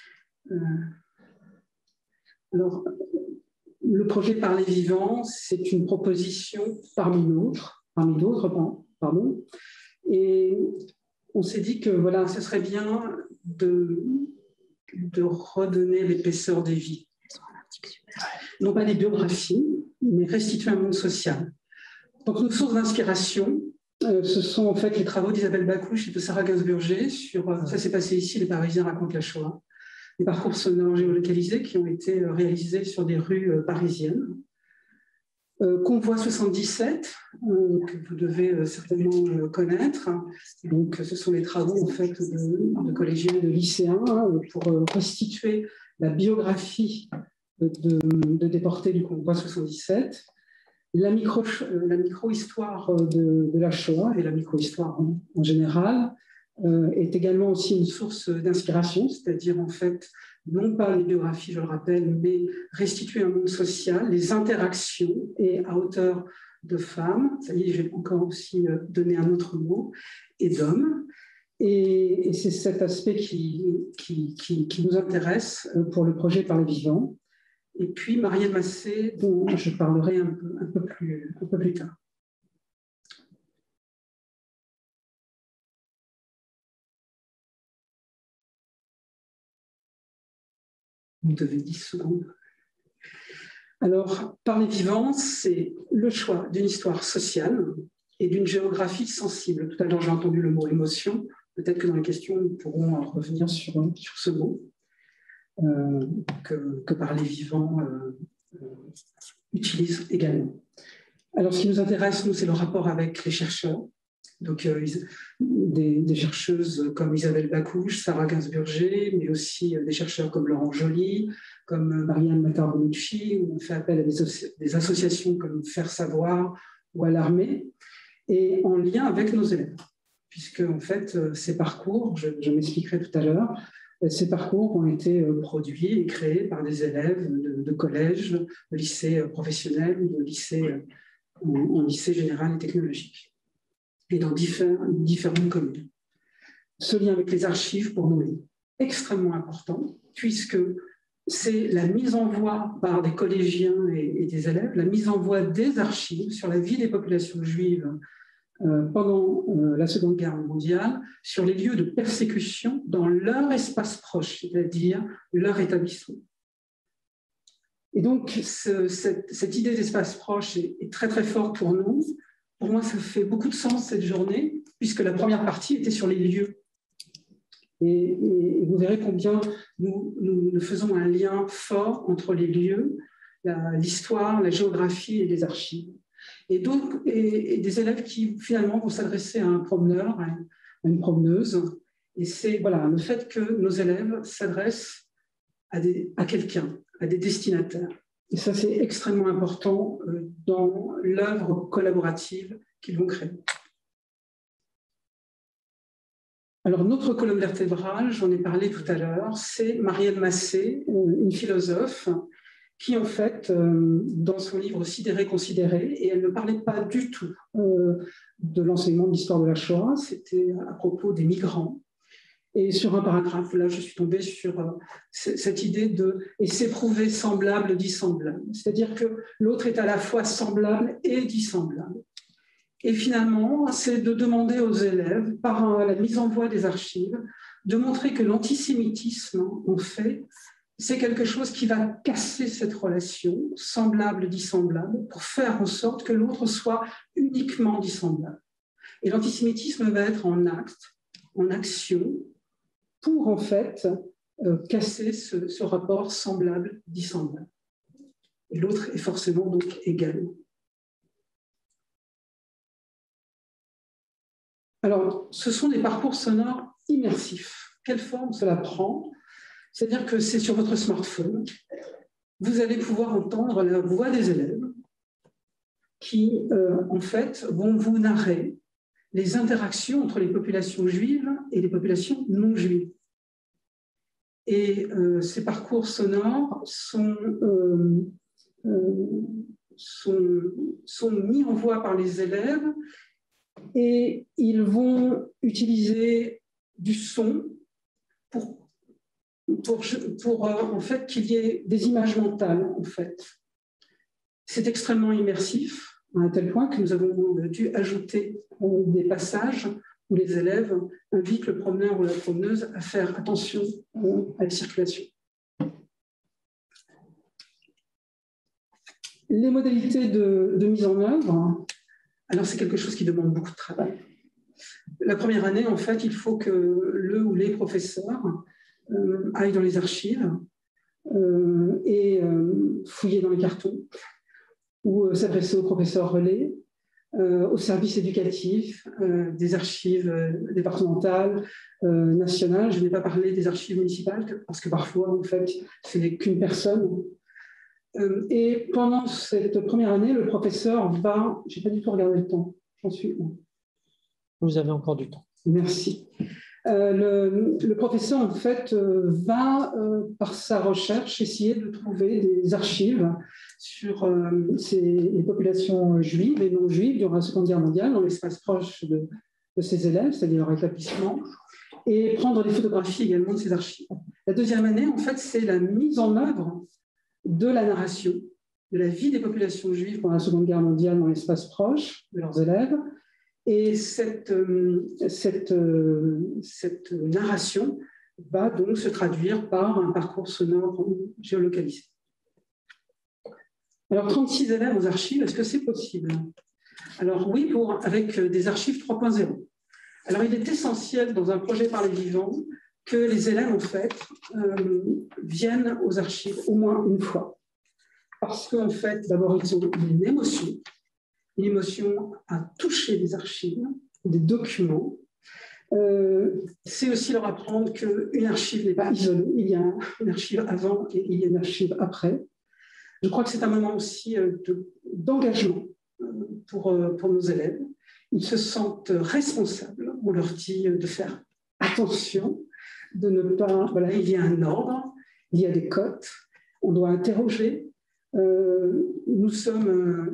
Alors, le projet Parler vivant, c'est une proposition parmi d'autres, pardon. Et on s'est dit que voilà, ce serait bien de redonner l'épaisseur des vies. Non pas des biographies, mais restituer un monde social. Donc nos sources d'inspiration, ce sont en fait les travaux d'Isabelle Bakouche et de Sarah Gainsbourger sur, ça s'est passé ici, les Parisiens racontent la Shoah, des parcours sonores géolocalisés qui ont été réalisés sur des rues parisiennes. Convoi 77, que vous devez certainement connaître. Donc, ce sont les travaux en fait, de collégiens, de lycéens pour restituer la biographie de déportés du Convoi 77. La micro-histoire de la Shoah et la micro-histoire en général est également aussi une source d'inspiration, c'est-à-dire en fait, non pas les biographies, je le rappelle, mais restituer un monde social, les interactions et à hauteur de femmes, ça y est, je vais encore aussi donner un autre mot, et d'hommes. Et c'est cet aspect qui nous intéresse pour le projet Parler vivant. Et puis Marielle Massé, dont je parlerai un peu plus tard. Vous devez 10 secondes. Alors, Parler vivant, c'est le choix d'une histoire sociale et d'une géographie sensible. Tout à l'heure, j'ai entendu le mot émotion. Peut-être que dans les questions, nous pourrons revenir sur ce mot que Parler vivant utilise également. Alors, ce qui nous intéresse, nous, c'est le rapport avec les chercheurs. Donc, des chercheuses comme Isabelle Bakouche, Sarah Gainsbourger, mais aussi des chercheurs comme Laurent Joly, comme Marianne Matar-Bonucci, où on fait appel à des associations comme Faire Savoir ou à l'armée, et en lien avec nos élèves. Puisque, en fait, ces parcours, je m'expliquerai tout à l'heure, ces parcours ont été produits et créés par des élèves de collèges, de lycées professionnels ou de lycées en lycée général et technologique, et dans différentes communes. Ce lien avec les archives, pour nous, est extrêmement important, puisque c'est la mise en voie par des collégiens et des élèves, la mise en voie des archives sur la vie des populations juives pendant la Seconde Guerre mondiale, sur les lieux de persécution dans leur espace proche, c'est-à-dire leur établissement. Et donc, cette idée d'espace proche est très, très forte pour nous, pour moi, ça fait beaucoup de sens cette journée, puisque la première partie était sur les lieux. Et vous verrez combien nous faisons un lien fort entre les lieux, l'histoire, la géographie et les archives. Et des élèves qui finalement vont s'adresser à un promeneur, à une promeneuse. Et c'est voilà, le fait que nos élèves s'adressent à quelqu'un, à des destinataires. Et ça, c'est extrêmement important dans l'œuvre collaborative qu'ils vont créer. Alors, notre colonne vertébrale, j'en ai parlé tout à l'heure, c'est Marielle Massé, une philosophe qui, en fait, dans son livre Sidéré, considéré, et elle ne parlait pas du tout de l'enseignement de l'histoire de la Shoah, c'était à propos des migrants. Et sur un paragraphe, là, je suis tombée sur cette idée de « et s'éprouver semblable, dissemblable ». C'est-à-dire que l'autre est à la fois semblable et dissemblable. Et finalement, c'est de demander aux élèves, par la mise en voie des archives, de montrer que l'antisémitisme, en fait, c'est quelque chose qui va casser cette relation semblable-dissemblable pour faire en sorte que l'autre soit uniquement dissemblable. Et l'antisémitisme va être en acte, en action, pour en fait casser ce rapport semblable-dissemblable. Et l'autre est forcément donc égal. Alors, ce sont des parcours sonores immersifs. Quelle forme cela prend? C'est-à-dire que c'est sur votre smartphone. Vous allez pouvoir entendre la voix des élèves qui, en fait, vont vous narrer les interactions entre les populations juives et les populations non juives. Et ces parcours sonores sont mis en voie par les élèves et ils vont utiliser du son pour en fait qu'il y ait des images mentales en fait. C'est extrêmement immersif à un tel point que nous avons dû ajouter des passages où les élèves invitent le promeneur ou la promeneuse à faire attention à la circulation. Les modalités de mise en œuvre, alors c'est quelque chose qui demande beaucoup de travail. La première année, en fait, il faut que le ou les professeurs aillent dans les archives et fouiller dans les cartons ou s'adresser au professeur relais, au service éducatif, des archives départementales, nationales. Je n'ai pas parlé des archives municipales parce que parfois, en fait, ce n'est qu'une personne. Et pendant cette première année, le professeur va... Je n'ai pas du tout regardé le temps. J'en suis où? Vous avez encore du temps. Merci. Le professeur, en fait, va, par sa recherche, essayer de trouver des archives sur les populations juives et non juives durant la Seconde Guerre mondiale, dans l'espace proche de ses élèves, c'est-à-dire leur établissement, et prendre des photographies également de ces archives. La deuxième année, en fait, c'est la mise en œuvre de la narration de la vie des populations juives pendant la Seconde Guerre mondiale dans l'espace proche de leurs élèves. Et cette narration va donc se traduire par un parcours sonore géolocalisé. Alors, 36 élèves aux archives, est-ce que c'est possible? Alors oui, avec des archives 3.0. Alors, il est essentiel dans un projet par les vivants que les élèves, en fait, viennent aux archives au moins une fois. Parce qu'en fait, d'abord, ils ont une émotion à toucher des archives, des documents. C'est aussi leur apprendre qu'une archive n'est pas isolée. Il y a une archive avant et il y a une archive après. Je crois que c'est un moment aussi d'engagement pour nos élèves. Ils se sentent responsables. On leur dit de faire attention, de ne pas... Voilà, il y a un ordre, il y a des cotes, on doit interroger. Nous sommes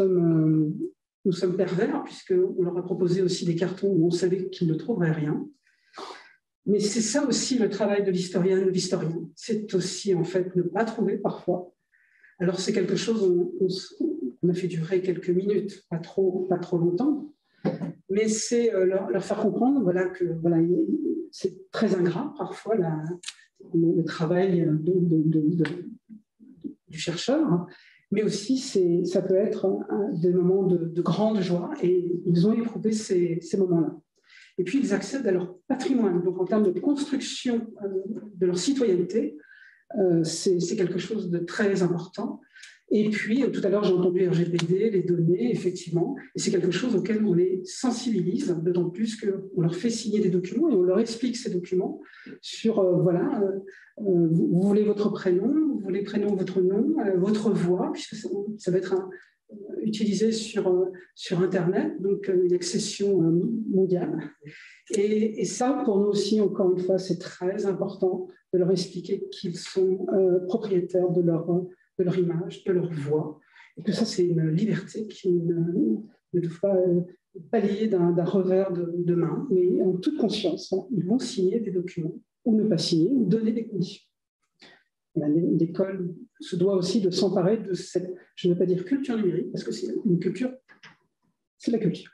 pervers puisqu'on leur a proposé aussi des cartons où on savait qu'ils ne trouveraient rien. Mais c'est ça aussi le travail de l'historien ou de l'historien. C'est aussi en fait ne pas trouver parfois. Alors c'est quelque chose on a fait durer quelques minutes, pas trop longtemps, mais c'est leur faire comprendre voilà, que voilà, c'est très ingrat parfois le travail du chercheur, mais aussi ça peut être des moments de grande joie, et ils ont éprouvé ces moments-là. Et puis, ils accèdent à leur patrimoine. Donc, en termes de construction de leur citoyenneté, c'est quelque chose de très important. Et puis, tout à l'heure, j'ai entendu RGPD, les données, effectivement, et c'est quelque chose auquel on les sensibilise, d'autant plus qu'on leur fait signer des documents et on leur explique ces documents sur, vous voulez votre prénom, vous voulez votre nom, votre voix, puisque ça va être utilisé sur Internet, donc une accession mondiale. Et ça, pour nous aussi, encore une fois, c'est très important de leur expliquer qu'ils sont propriétaires de leur image, de leur voix, et que ça, c'est une liberté qui ne doit pas balayer d'un revers de main, mais en toute conscience, ils vont signer des documents, ou ne pas signer, ou donner des conditions. L'école se doit aussi de s'emparer de cette, je ne veux pas dire culture numérique, parce que c'est une culture, c'est la culture.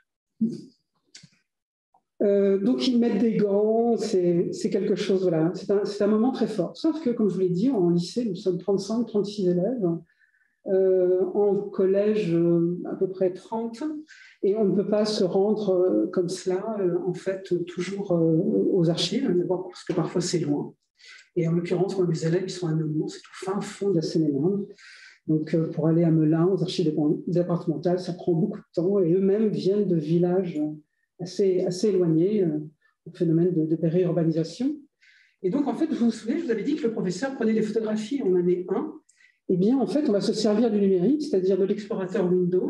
Donc, ils mettent des gants, c'est quelque chose, voilà, c'est un moment très fort. Sauf que, comme je vous l'ai dit, en lycée, nous sommes 35, 36 élèves, en collège, à peu près 30, et on ne peut pas se rendre comme cela, en fait, toujours aux archives, d'abord parce que parfois c'est loin. Et en l'occurrence, moi, mes élèves, ils sont à Nemours, c'est tout fin fond de la Seine-et-Marne. Donc, pour aller à Melun, aux archives départementales, ça prend beaucoup de temps, et eux-mêmes viennent de villages assez éloignés, au phénomène de périurbanisation. Et donc, en fait, vous vous souvenez, je vous avais dit que le professeur prenait des photographies en année 1. Eh bien, en fait, on va se servir du numérique, c'est-à-dire de l'explorateur Windows.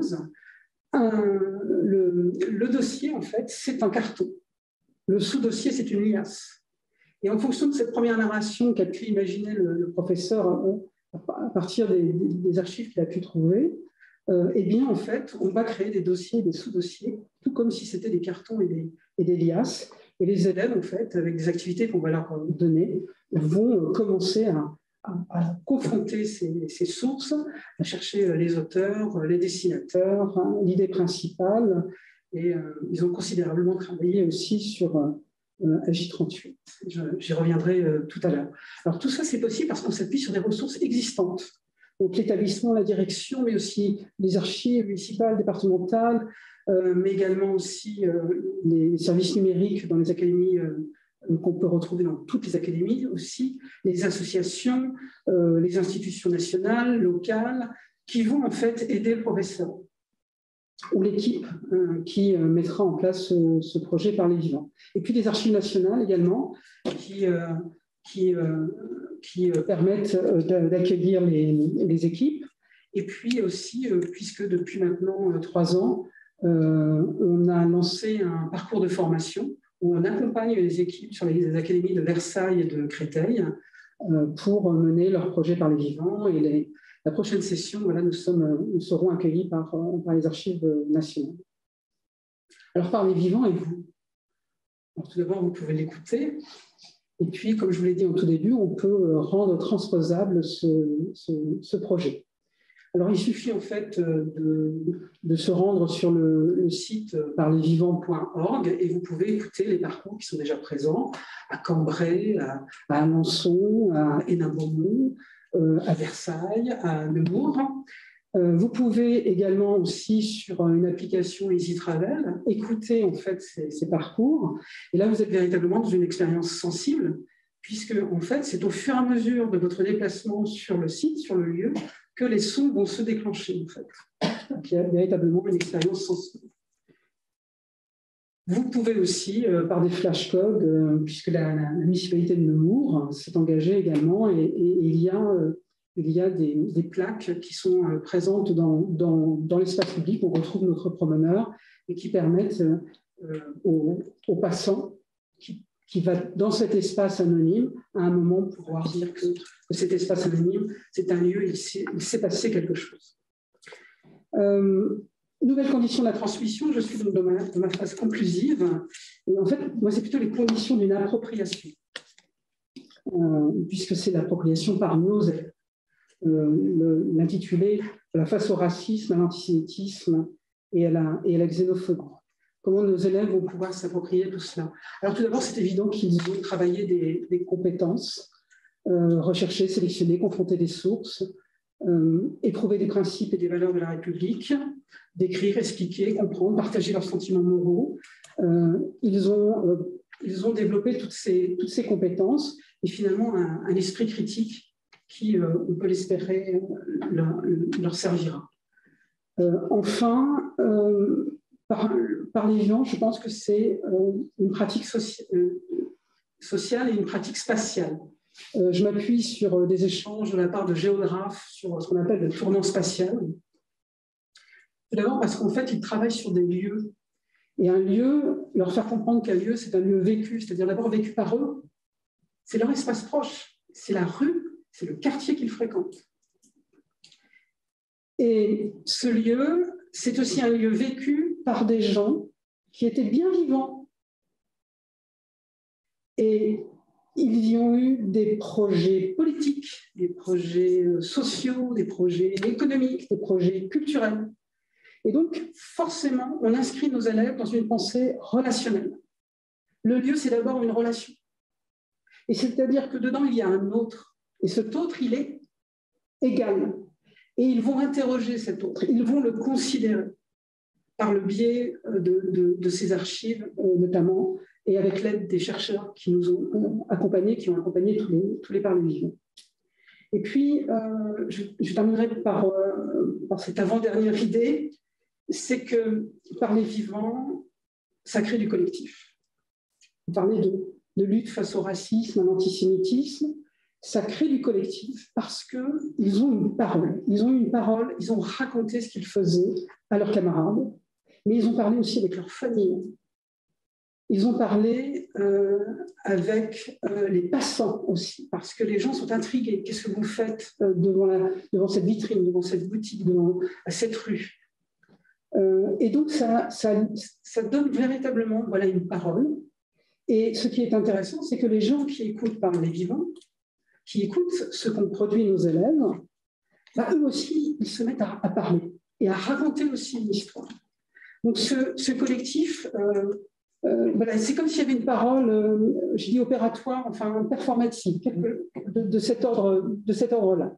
Le dossier, en fait, c'est un carton. Le sous-dossier, c'est une liasse. Et en fonction de cette première narration qu'a pu imaginer le professeur à partir des archives qu'il a pu trouver, eh bien, en fait, on va créer des dossiers et des sous-dossiers, tout comme si c'était des cartons et des liasses. Et les élèves, en fait, avec des activités qu'on va leur donner, vont commencer à confronter ces sources, à chercher les auteurs, les dessinateurs, l'idée principale. Et ils ont considérablement travaillé aussi sur AJ38. J'y reviendrai tout à l'heure. Alors, tout ça, c'est possible parce qu'on s'appuie sur des ressources existantes. Donc, l'établissement, la direction, mais aussi les archives municipales, départementales, mais également aussi les services numériques dans les académies qu'on peut retrouver dans toutes les académies aussi, les associations, les institutions nationales, locales, qui vont en fait aider le professeur ou l'équipe qui mettra en place ce projet par les vivants. Et puis les archives nationales également, qui permettent d'accueillir les équipes. Et puis aussi, puisque depuis maintenant 3 ans, on a lancé un parcours de formation où on accompagne les équipes sur les académies de Versailles et de Créteil pour mener leur projet par les vivants. Et la prochaine session, voilà, nous serons accueillis par les archives nationales. Alors, par les vivants et vous. Alors, tout d'abord, vous pouvez l'écouter. Et puis, comme je vous l'ai dit en tout début, on peut rendre transposable ce projet. Alors, il suffit en fait de se rendre sur le site parlesvivants.org et vous pouvez écouter les parcours qui sont déjà présents à Cambrai, à Alençon, à Hénin-Beaumont, à Versailles, à Nemours. Vous pouvez également aussi sur une application EasyTravel écouter en fait ces parcours. Et là, vous êtes véritablement dans une expérience sensible, puisque en fait, c'est au fur et à mesure de votre déplacement sur le site, sur le lieu, que les sons vont se déclencher en fait. Donc, il y a véritablement une expérience sensible. Vous pouvez aussi, par des flashcards, puisque la municipalité de Nemours s'est engagée également, et il y a des plaques qui sont présentes dans l'espace public. On retrouve notre promeneur et qui permettent aux passants qui va dans cet espace anonyme, à un moment pouvoir dire que cet espace anonyme, c'est un lieu, il s'est passé quelque chose. Nouvelles conditions de la transmission, je suis donc dans ma phase conclusive. Et en fait, moi, c'est plutôt les conditions d'une appropriation, puisque c'est l'appropriation par nos élèves. L'intitulé face au racisme, à l'antisémitisme et à la xénophobie. Comment nos élèves vont pouvoir s'approprier tout cela? Alors tout d'abord, c'est évident qu'ils ont travaillé des compétences, rechercher, sélectionner, confronter des sources, éprouver des principes et des valeurs de la République, d'écrire, expliquer, comprendre, partager leurs sentiments moraux. Ils ont développé toutes ces compétences et finalement un esprit critique qui, on peut l'espérer, leur servira. Enfin, par les vivants, je pense que c'est une pratique sociale et une pratique spatiale. Je m'appuie sur des échanges de la part de géographes sur ce qu'on appelle le tournant spatial. Tout d'abord parce qu'en fait, ils travaillent sur des lieux. Et un lieu, leur faire comprendre qu'un lieu, c'est un lieu vécu, c'est-à-dire d'abord vécu par eux, c'est leur espace proche, c'est la rue, c'est le quartier qu'ils fréquentent. Et ce lieu, c'est aussi un lieu vécu par des gens qui étaient bien vivants. Et ils y ont eu des projets politiques, des projets sociaux, des projets économiques, des projets culturels. Et donc, forcément, on inscrit nos élèves dans une pensée relationnelle. Le lieu, c'est d'abord une relation. Et c'est-à-dire que dedans, il y a un autre. Et cet autre, il est égal. Et ils vont interroger cet autre. Ils vont le considérer par le biais de ces archives, notamment, et avec l'aide des chercheurs qui nous ont accompagnés, qui ont accompagné tous les parlers vivants. Et puis, je terminerai par cette avant-dernière idée, c'est que parler vivant, ça crée du collectif. Vous parlez de lutte face au racisme, à l'antisémitisme, ça crée du collectif parce qu'ils ont une parole. Ils ont une parole, ils ont raconté ce qu'ils faisaient à leurs camarades, mais ils ont parlé aussi avec leur famille. Ils ont parlé avec les passants aussi, parce que les gens sont intrigués. Qu'est-ce que vous faites devant cette vitrine, devant cette boutique, devant cette rue? Et donc, ça donne véritablement une parole. Et ce qui est intéressant, c'est que les gens qui écoutent parler vivant, qui écoutent ce qu'ont produit nos élèves, eux aussi, ils se mettent à parler et à raconter aussi une histoire. Donc, ce collectif, c'est comme s'il y avait une parole, je dis opératoire, enfin performative, de cet ordre-là.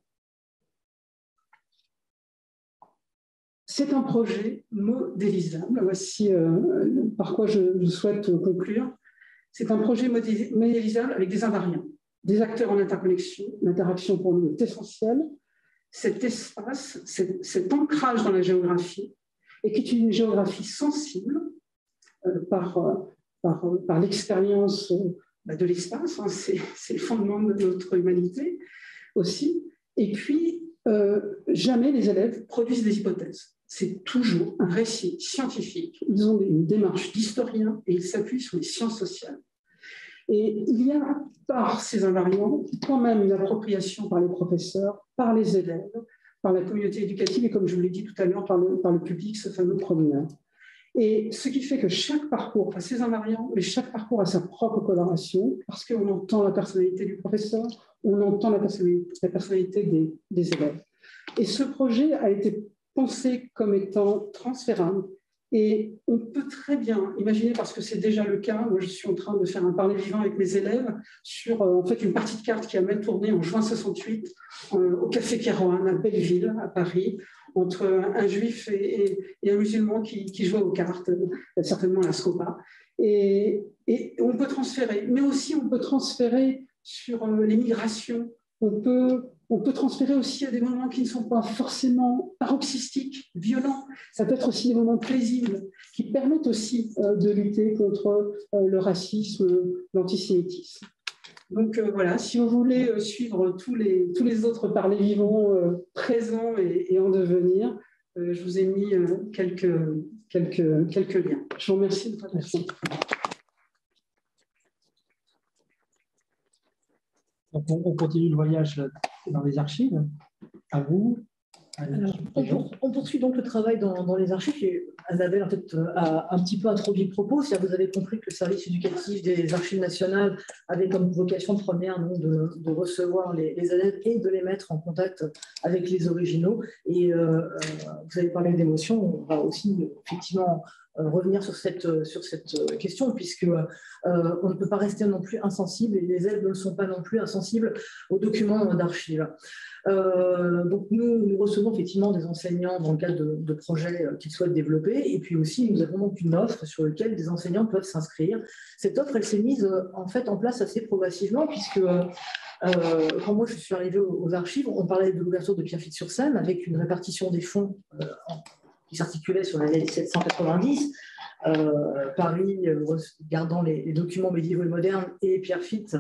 C'est un projet modélisable. Voici par quoi je souhaite conclure. C'est un projet modélisable avec des invariants, des acteurs en interconnexion. L'interaction pour nous est essentielle. Cet espace, cet ancrage dans la géographie, et qui est une géographie sensible par l'expérience de l'espace, hein, c'est le fondement de notre humanité aussi. Et puis, jamais les élèves produisent des hypothèses. C'est toujours un récit scientifique. Ils ont une démarche d'historien et ils s'appuient sur les sciences sociales. Et il y a, par ces invariants, quand même une appropriation par les professeurs, par les élèves, par la communauté éducative et, comme je vous l'ai dit tout à l'heure, par le public, ce fameux promeneur. Et ce qui fait que chaque parcours, enfin ces invariants, mais chaque parcours a sa propre coloration, parce qu'on entend la personnalité du professeur, on entend la personnalité des élèves. Et ce projet a été pensé comme étant transférable. Et on peut très bien imaginer, parce que c'est déjà le cas, moi je suis en train de faire un parler vivant avec mes élèves sur en fait une partie de cartes qui a même tourné en juin 68 au Café Kerouan à Belleville, à Paris, entre un juif et un musulman qui jouait aux cartes, certainement à la Scopa. Et on peut transférer, mais aussi on peut transférer sur les migrations, on peut transférer aussi à des moments qui ne sont pas forcément paroxystiques, violents. Ça peut être aussi des moments paisibles qui permettent aussi de lutter contre le racisme, l'antisémitisme. Donc voilà, si vous voulez suivre tous les autres parlers vivants présents et en devenir, je vous ai mis quelques liens. Je vous remercie de votre attention. Donc on continue le voyage dans les archives. À vous. Alors, on poursuit donc le travail dans les archives. Et Annabelle en fait, a un petit peu introduit le propos. Vous avez compris que le service éducatif des archives nationales avait comme vocation première de recevoir les élèves et de les mettre en contact avec les originaux. Et vous avez parlé d'émotion. On va aussi effectivement revenir sur cette question, puisque on ne peut pas rester non plus insensible, et les élèves ne le sont pas non plus insensibles aux documents d'archives. Donc nous recevons effectivement des enseignants dans le cadre de projets qu'ils souhaitent développer, et puis aussi nous avons donc une offre sur laquelle des enseignants peuvent s'inscrire. Cette offre, elle s'est mise en fait en place assez progressivement, puisque quand moi je suis arrivée aux archives, on parlait de l'ouverture de Pierrefitte-sur-Seine avec une répartition des fonds qui s'articulait sur l'année 1790. Paris, gardant les documents médiévaux et modernes, et Pierrefitte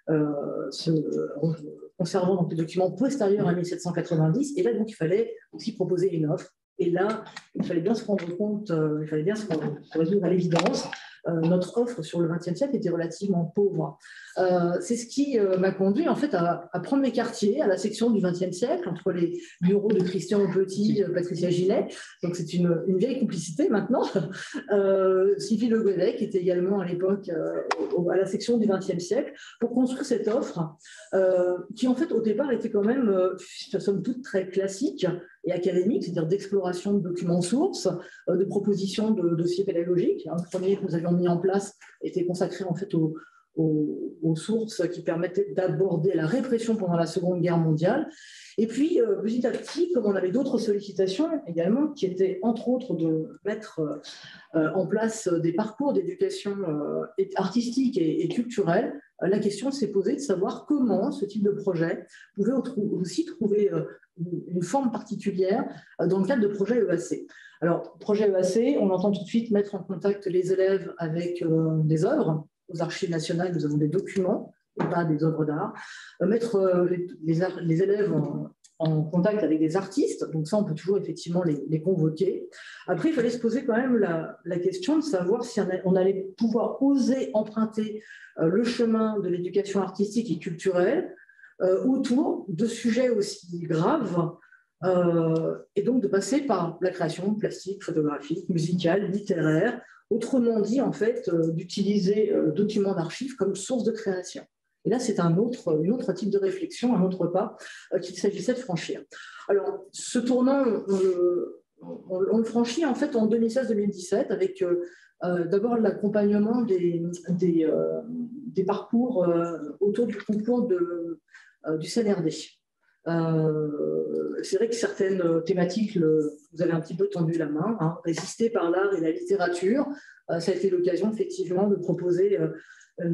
conservant donc les documents postérieurs à 1790. Et là, donc, il fallait aussi proposer une offre. Et là, il fallait bien se rendre compte, pour résoudre à l'évidence, notre offre sur le XXe siècle était relativement pauvre. C'est ce qui m'a conduit en fait à prendre mes quartiers à la section du XXe siècle, entre les bureaux de Christian Petit, Patricia Gilet. Donc c'est une vieille complicité maintenant. Sylvie Le Godet, qui était également à l'époque à la section du XXe siècle, pour construire cette offre, qui en fait au départ était quand même, somme toute, très classique et académique, c'est-à-dire d'exploration de documents sources, de proposition de dossiers pédagogiques. Un premier que nous avions mis en place était consacré en fait aux sources qui permettaient d'aborder la répression pendant la Seconde Guerre mondiale. Et puis, petit à petit, comme on avait d'autres sollicitations également, qui étaient entre autres de mettre en place des parcours d'éducation artistique et culturelle, la question s'est posée de savoir comment ce type de projet pouvait aussi trouver une forme particulière dans le cadre de projets EAC. Alors, projet EAC, on entend tout de suite mettre en contact les élèves avec des œuvres. Aux archives nationales, nous avons des documents, et pas des œuvres d'art. Mettre les élèves en contact avec des artistes, donc ça, on peut toujours effectivement les convoquer. Après, il fallait se poser quand même la question de savoir si on allait pouvoir oser emprunter le chemin de l'éducation artistique et culturelle autour de sujets aussi graves, et donc de passer par la création plastique, photographique, musicale, littéraire, autrement dit, en fait, d'utiliser le document d'archives comme source de création. Et là, c'est un autre type de réflexion, un autre pas qu'il s'agissait de franchir. Alors, ce tournant, on le franchit en fait en 2016-2017 avec d'abord l'accompagnement des parcours autour du concours du CNRD. C'est vrai que certaines thématiques, vous avez un petit peu tendu la main, hein, résister par l'art et la littérature. Ça a été l'occasion effectivement de proposer un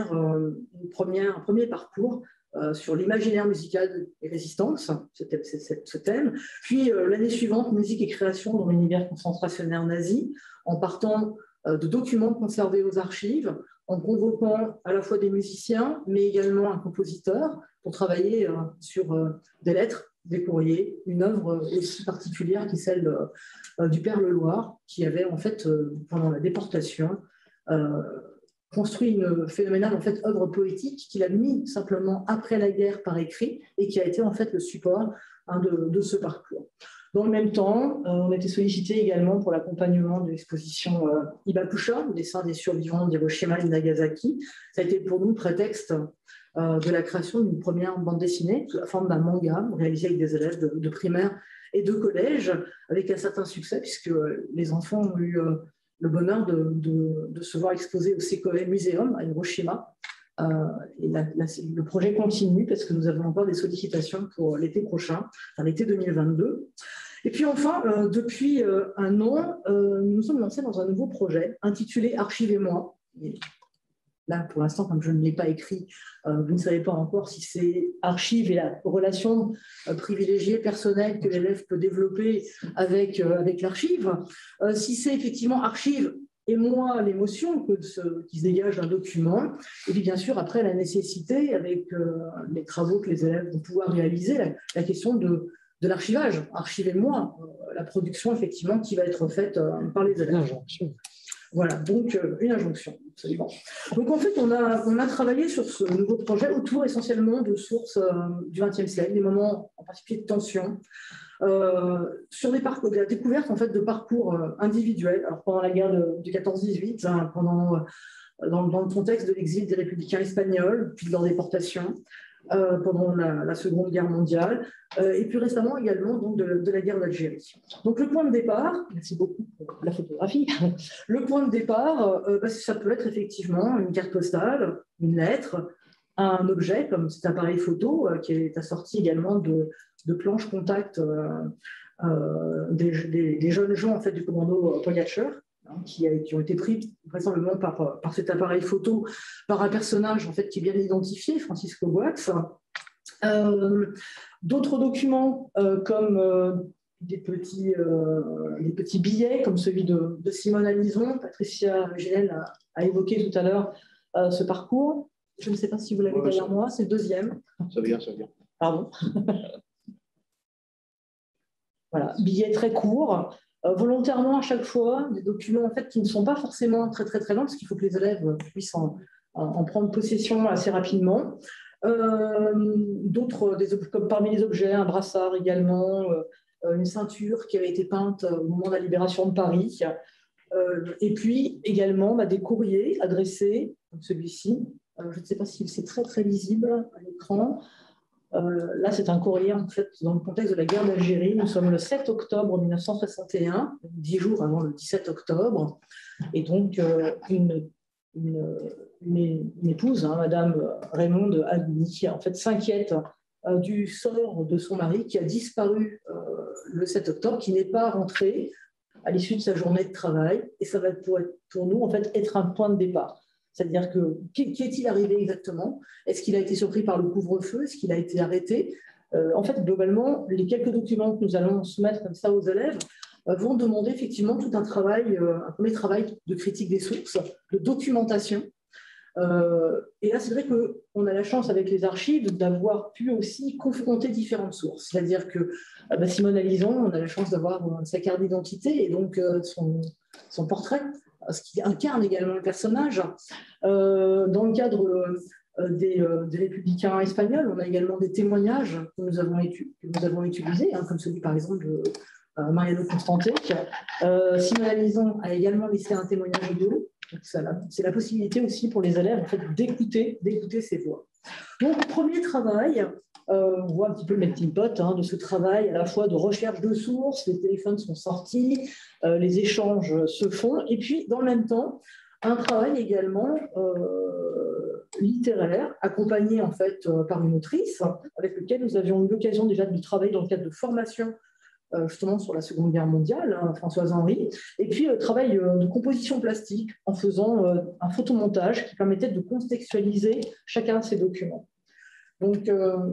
premier parcours sur l'imaginaire musical et résistance, ce thème. Puis l'année suivante, musique et création dans l'univers concentrationnaire nazi, en partant de documents conservés aux archives, en convoquant à la fois des musiciens, mais également un compositeur, pour travailler sur des lettres, des courriers, une œuvre aussi particulière qui est celle du Père Leloir, qui avait en fait, pendant la déportation, construit une phénoménale en fait, œuvre poétique qu'il a mis simplement après la guerre par écrit et qui a été en fait le support de ce parcours. Dans le même temps, on a été sollicité également pour l'accompagnement de l'exposition Ibakusha, le dessin des survivants d'Hiroshima et de Nagasaki. Ça a été pour nous prétexte de la création d'une première bande dessinée sous la forme d'un manga réalisé avec des élèves de primaire et de collège, avec un certain succès, puisque les enfants ont eu le bonheur de se voir exposer au Sekoe Museum à Hiroshima. Et le projet continue parce que nous avons encore des sollicitations pour l'été prochain, l'été 2022. Et puis enfin, depuis un an, nous nous sommes lancés dans un nouveau projet intitulé Archivez-moi. Là, pour l'instant, comme je ne l'ai pas écrit, vous ne savez pas encore si c'est archive et la relation privilégiée, personnelle que l'élève peut développer avec l'archive. Si c'est effectivement archive et moi, l'émotion qui se dégage d'un document. Et puis, bien sûr, après, la nécessité, avec les travaux que les élèves vont pouvoir réaliser, la question de l'archivage. Archivez-moi, la production, effectivement, qui va être faite par les élèves. Voilà, donc une injonction, absolument. Donc en fait, on a travaillé sur ce nouveau projet autour essentiellement de sources du XXe siècle, des moments en particulier de tension, sur des parcours, de la découverte en fait de parcours individuels. Alors pendant la guerre du 14-18, dans le contexte de l'exil des républicains espagnols, puis de leur déportation, pendant la Seconde Guerre mondiale, et plus récemment également donc, de la guerre d'Algérie. Donc le point de départ, merci beaucoup pour la photographie, le point de départ, ça peut être effectivement une carte postale, une lettre, un objet comme cet appareil photo qui est assorti également de planches contact des jeunes gens en fait, du commando Pogacar, qui ont été pris vraisemblablement par cet appareil photo par un personnage en fait, qui est bien identifié, Francisco Boix. D'autres documents comme des petits billets, comme celui de Simone Alison. Patricia Gélène a évoqué tout à l'heure ce parcours. Je ne sais pas si vous l'avez derrière moi, c'est le deuxième. Ça vient, ça vient. Pardon. Voilà, billets très courts. Volontairement à chaque fois, des documents en fait, qui ne sont pas forcément très longs, parce qu'il faut que les élèves puissent en prendre possession assez rapidement. D'autres, comme parmi les objets, un brassard également, une ceinture qui avait été peinte au moment de la libération de Paris, et puis également des courriers adressés, comme celui-ci. Je ne sais pas si c'est très lisible à l'écran. Là, c'est un courrier, en fait, dans le contexte de la guerre d'Algérie. Nous sommes le 7 octobre 1961, 10 jours avant le 17 octobre. Et donc, une épouse, Madame Raymonde Agni, qui en fait s'inquiète du sort de son mari qui a disparu le 7 octobre, qui n'est pas rentré à l'issue de sa journée de travail. Et ça va pour nous, en fait, être un point de départ. C'est-à-dire que, qu'est-il arrivé exactement? Est-ce qu'il a été surpris par le couvre-feu? Est-ce qu'il a été arrêté? En fait, globalement, les quelques documents que nous allons soumettre comme ça aux élèves vont demander effectivement tout un premier travail de critique des sources, de documentation. Et là, c'est vrai qu'on a la chance avec les archives d'avoir pu aussi confronter différentes sources. C'est-à-dire que Simone Alison, on a la chance d'avoir sa carte d'identité et donc son portrait, ce qui incarne également le personnage. Dans le cadre des républicains espagnols, on a également des témoignages que nous avons utilisés, comme celui par exemple de Mariano Constante. Simone Alison a également laissé un témoignage audio. C'est la possibilité aussi pour les élèves en fait, d'écouter ces voix. Donc, premier travail, on voit un petit peu le melting pot de ce travail à la fois de recherche de sources, les téléphones sont sortis, les échanges se font, et puis dans le même temps, un travail également littéraire, accompagné en fait par une autrice, avec laquelle nous avions eu l'occasion déjà de travailler dans le cadre de formation justement sur la Seconde Guerre mondiale, Françoise Henry, et puis travail de composition plastique en faisant un photomontage qui permettait de contextualiser chacun de ces documents. Donc,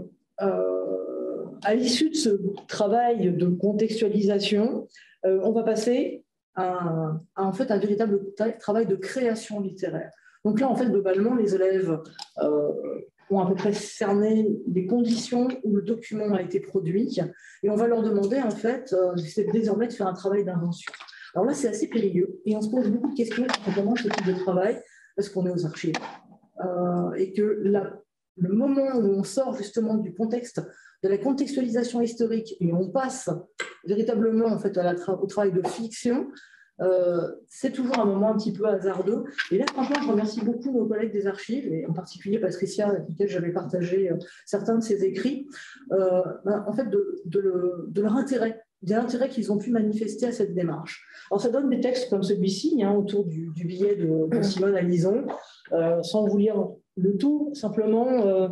à l'issue de ce travail de contextualisation, on va passer à en fait, un véritable travail de création littéraire. Donc là, en fait, globalement, les élèves ont à peu près cerné les conditions où le document a été produit et on va leur demander, en fait, désormais de faire un travail d'invention. Alors là, c'est assez périlleux et on se pose beaucoup de questions quand on commence ce type de travail parce qu'on est aux archives. Et que le moment où on sort justement du contexte de la contextualisation historique et on passe véritablement en fait, au travail de fiction, c'est toujours un moment un petit peu hasardeux. Et là, franchement, je remercie beaucoup nos collègues des archives, et en particulier Patricia, avec laquelle j'avais partagé certains de ses écrits, en fait, de leur intérêt, de l'intérêt qu'ils ont pu manifester à cette démarche. Alors, ça donne des textes comme celui-ci, autour du billet de Simone Alison, sans vous lire le tout, simplement...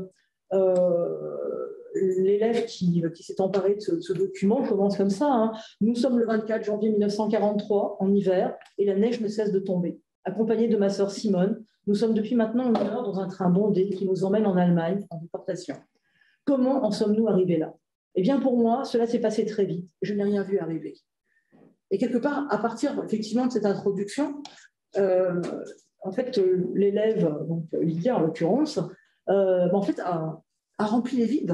l'élève qui s'est emparé de ce document commence comme ça. Nous sommes le 24 janvier 1943, en hiver, et la neige ne cesse de tomber. Accompagnée de ma sœur Simone, nous sommes depuis maintenant 1 heure dans un train bondé qui nous emmène en Allemagne en déportation. Comment en sommes-nous arrivés là? Eh bien, pour moi, cela s'est passé très vite. Je n'ai rien vu arriver. Et quelque part, à partir effectivement de cette introduction, en fait, l'élève, donc Lydia en l'occurrence, en fait, a rempli les vides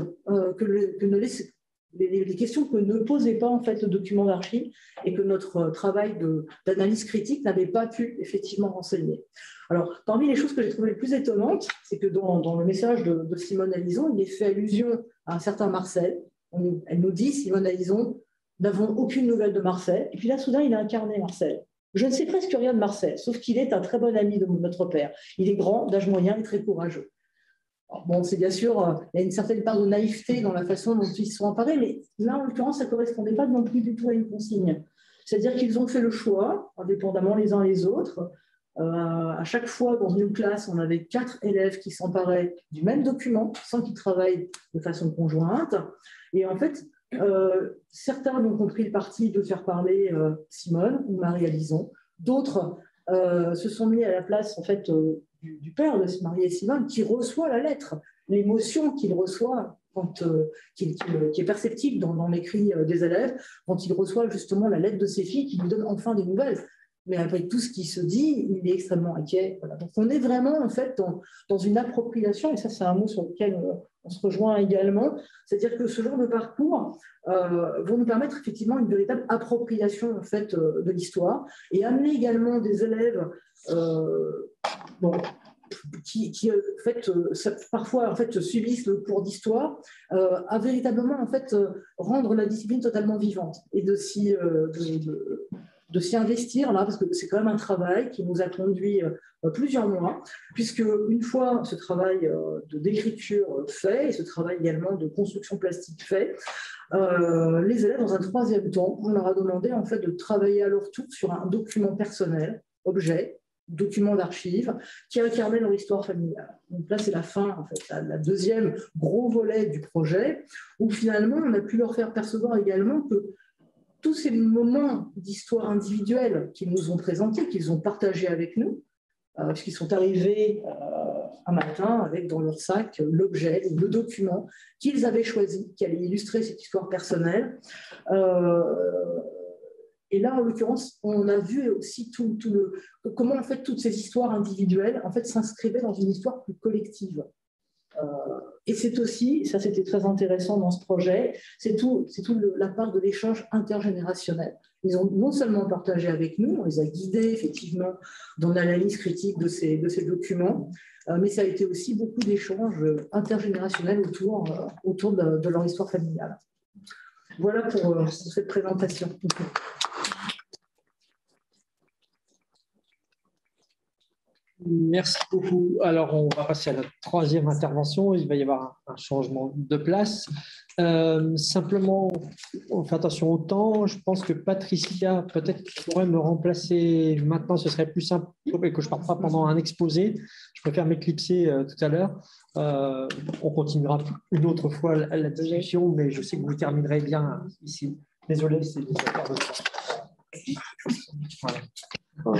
les questions que ne posait pas en fait le document d'archives et que notre travail d'analyse critique n'avait pas pu effectivement renseigner. Alors, parmi les choses que j'ai trouvées les plus étonnantes, c'est que dans le message de Simone Alison, il est fait allusion à un certain Marcel. Elle nous dit, Simone Alison, n'avons aucune nouvelle de Marcel. Et puis là, soudain, il a incarné Marcel. Je ne sais presque rien de Marcel, sauf qu'il est un très bon ami de notre père. Il est grand, d'âge moyen et très courageux. Bon, c'est bien sûr, il y a une certaine part de naïveté dans la façon dont ils se sont emparés, mais là, en l'occurrence, ça ne correspondait pas non plus du tout à une consigne. C'est-à-dire qu'ils ont fait le choix, indépendamment les uns les autres. À chaque fois, dans une classe, on avait 4 élèves qui s'emparaient du même document, sans qu'ils travaillent de façon conjointe. Et en fait, certains ont compris le parti de faire parler Simone ou Marie-Alison. D'autres se sont mis à la place, en fait, du père de Marie et Simone, qui reçoit la lettre, l'émotion qu'il reçoit, qui est perceptible dans l'écrit des élèves, quand il reçoit justement la lettre de ses filles qui lui donne enfin des nouvelles. Mais avec tout ce qui se dit, il est extrêmement inquiet. Voilà. Donc on est vraiment en fait dans une appropriation, et ça c'est un mot sur lequel on se rejoint également, c'est-à-dire que ce genre de parcours vont nous permettre effectivement une véritable appropriation en fait, de l'histoire, et amener également des élèves qui en fait, parfois en fait, subissent le cours d'histoire, à véritablement en fait, rendre la discipline totalement vivante, et de s'y investir là, parce que c'est quand même un travail qui nous a conduit plusieurs mois, puisque une fois ce travail d'écriture fait, et ce travail également de construction plastique fait, les élèves, dans un troisième temps, on leur a demandé en fait de travailler à leur tour sur un document personnel, objet, document d'archives, qui incarnait leur histoire familiale. Donc là, c'est la fin, en fait, la deuxième gros volet du projet, où finalement, on a pu leur faire percevoir également que tous ces moments d'histoire individuelle qu'ils nous ont présentés, qu'ils ont partagés avec nous, puisqu'ils sont arrivés un matin avec dans leur sac l'objet, le document qu'ils avaient choisi, qui allait illustrer cette histoire personnelle. Et là, en l'occurrence, on a vu aussi comment en fait toutes ces histoires individuelles en fait s'inscrivaient dans une histoire plus collective. Et c'est aussi, ça c'était très intéressant dans ce projet, c'est tout la part de l'échange intergénérationnel. Ils ont non seulement partagé avec nous, on les a guidés effectivement dans l'analyse critique de ces documents, mais ça a été aussi beaucoup d'échanges intergénérationnels autour de leur histoire familiale. Voilà pour cette présentation. Merci beaucoup. Alors, on va passer à la troisième intervention. Il va y avoir un changement de place. Simplement, on fait attention au temps. Je pense que Patricia, peut-être, pourrait me remplacer maintenant. Ce serait plus simple et que je ne parte pas pendant un exposé. Je préfère m'éclipser tout à l'heure. On continuera une autre fois la discussion, mais je sais que vous terminerez bien ici. Désolé, c'est des affaires de temps. Voilà.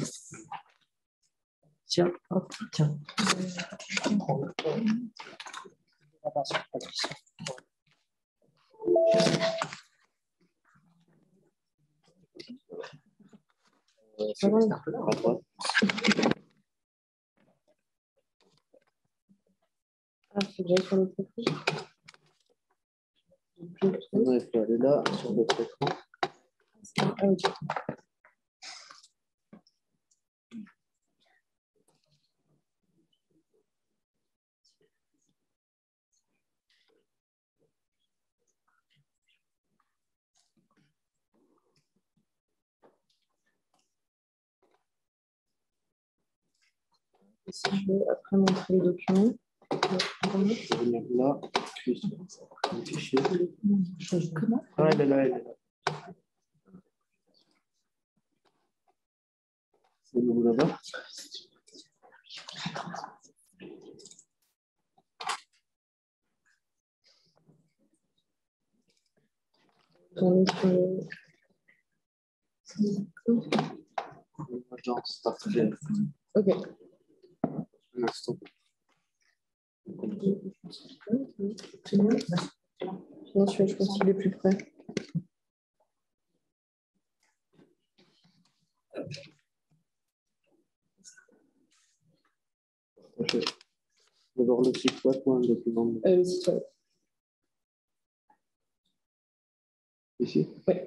Tiens, hop, tiens. Je vais prendre la base sur Patricia. C'est un peu là. Ah, faut que j'aille sur l'autre écran. Non, il faut aller là, sur l'autre écran. Ah, ok. Si je veux après montrer les documents, je vais venir là, puis sur le fichier. Comment ? Ah, elle est là, elle est là. C'est nous là-bas. Tourner sur le... Genre, start again. Ok. Un instant. Non, je pense qu'il est plus près. D'abord le site web ou un document. Le site web. Ici? Oui.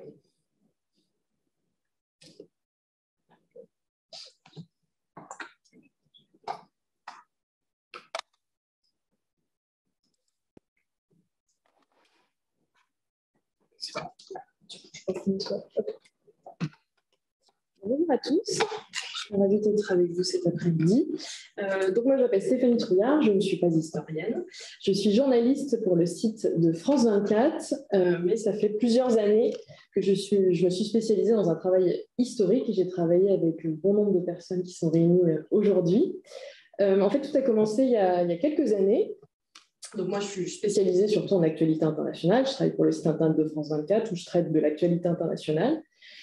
Bonjour à tous. suis ravie d'être avec vous cet après-midi. Donc moi, je m'appelle Stéphanie Trouillard, je ne suis pas historienne. Je suis journaliste pour le site de France 24, mais ça fait plusieurs années que je me suis spécialisée dans un travail historique et j'ai travaillé avec bon nombre de personnes qui sont réunies aujourd'hui. En fait, tout a commencé il y a quelques années. Donc moi, je suis spécialisée surtout en actualité internationale. Je travaille pour le site internet de France 24 où je traite de l'actualité internationale.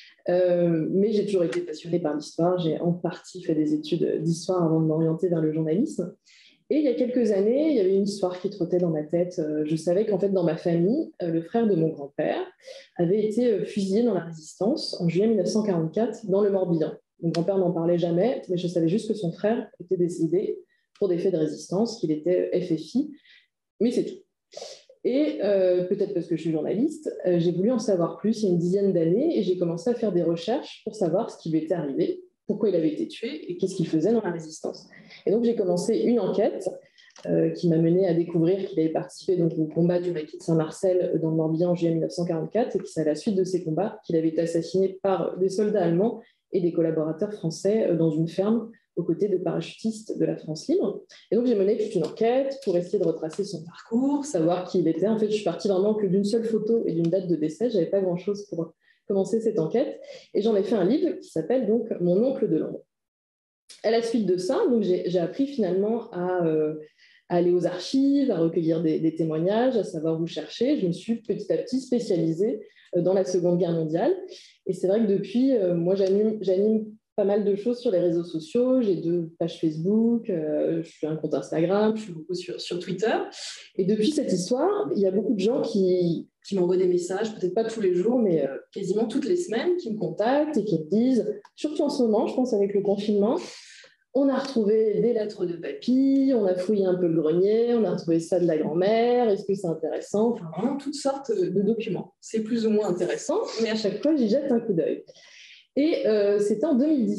Mais j'ai toujours été passionnée par l'histoire. J'ai en partie fait des études d'histoire avant de m'orienter vers le journalisme. Et il y a quelques années, il y avait une histoire qui trottait dans ma tête. Je savais qu'en fait, dans ma famille, le frère de mon grand-père avait été fusillé dans la Résistance en juillet 1944 dans le Morbihan. Mon grand-père n'en parlait jamais, mais je savais juste que son frère était décédé pour des faits de résistance, qu'il était FFI, mais c'est tout. Et peut-être parce que je suis journaliste, j'ai voulu en savoir plus il y a une dizaine d'années et j'ai commencé à faire des recherches pour savoir ce qui lui était arrivé, pourquoi il avait été tué et qu'est-ce qu'il faisait dans la Résistance. Et donc j'ai commencé une enquête qui m'a menée à découvrir qu'il avait participé donc, au combat du maquis de Saint-Marcel dans le Morbihan en juillet 1944 et que c'est à la suite de ces combats qu'il avait été assassiné par des soldats allemands et des collaborateurs français dans une ferme aux côtés de parachutistes de la France libre. Et donc, j'ai mené toute une enquête pour essayer de retracer son parcours, savoir qui il était. En fait, je suis partie vraiment que d'une seule photo et d'une date de décès. Je n'avais pas grand-chose pour commencer cette enquête. Et j'en ai fait un livre qui s'appelle donc « Mon oncle de l'ombre ». À la suite de ça, donc, j'ai appris finalement à aller aux archives, à recueillir des témoignages, à savoir où chercher. Je me suis petit à petit spécialisée dans la Seconde Guerre mondiale. Et c'est vrai que depuis, moi, j'anime pas mal de choses sur les réseaux sociaux. J'ai 2 pages Facebook, je suis un compte Instagram, je suis beaucoup sur Twitter. Et depuis cette histoire, il y a beaucoup de gens qui m'envoient des messages, peut-être pas tous les jours, mais quasiment toutes les semaines, qui me contactent et qui me disent, surtout en ce moment, je pense avec le confinement, on a retrouvé des lettres de papy, on a fouillé un peu le grenier, on a retrouvé ça de la grand-mère, est-ce que c'est intéressant? Enfin, vraiment toutes sortes de documents. C'est plus ou moins intéressant, mais à chaque fois, j'y jette un coup d'œil. Et c'était en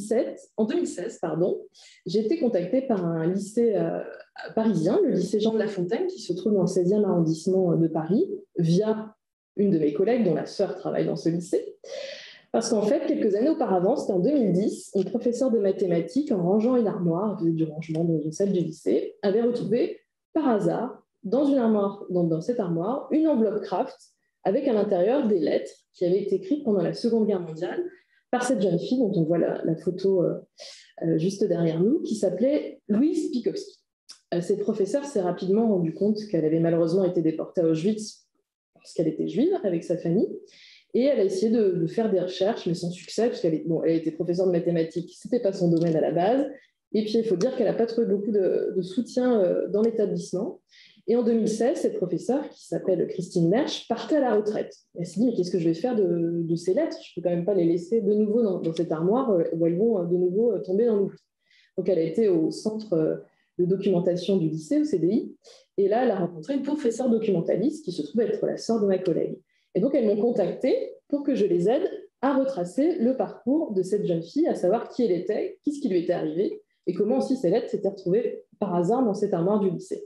2016, j'ai été contactée par un lycée parisien, le lycée Jean de La Fontaine, qui se trouve dans le 16e arrondissement de Paris, via une de mes collègues dont la sœur travaille dans ce lycée. Parce qu'en fait, quelques années auparavant, c'était en 2010, une professeure de mathématiques, en rangeant une armoire, elle faisait du rangement dans une salle du lycée, avait retrouvé par hasard, dans cette armoire, une enveloppe Kraft avec à l'intérieur des lettres qui avaient été écrites pendant la Seconde Guerre mondiale par cette jeune fille, dont on voit la photo juste derrière nous, qui s'appelait Louise Pikowski. Cette professeure s'est rapidement rendue compte qu'elle avait malheureusement été déportée à Auschwitz parce qu'elle était juive avec sa famille, et elle a essayé de faire des recherches, mais sans succès, parce qu'elle était professeure de mathématiques, ce n'était pas son domaine à la base, et puis il faut dire qu'elle n'a pas trouvé beaucoup de soutien dans l'établissement. Et en 2016, cette professeure, qui s'appelle Christine Mersch, partait à la retraite. Elle s'est dit, mais qu'est-ce que je vais faire de ces lettres? Je ne peux quand même pas les laisser de nouveau dans cette armoire où elles vont de nouveau tomber dans l'oubli. Donc, elle a été au centre de documentation du lycée, au CDI, et là, elle a rencontré une professeure documentaliste qui se trouve être la sœur de ma collègue. Et donc, elles m'ont contactée pour que je les aide à retracer le parcours de cette jeune fille, à savoir qui elle était, qu'est-ce qui lui était arrivé, et comment aussi ces lettres s'étaient retrouvées par hasard dans cette armoire du lycée.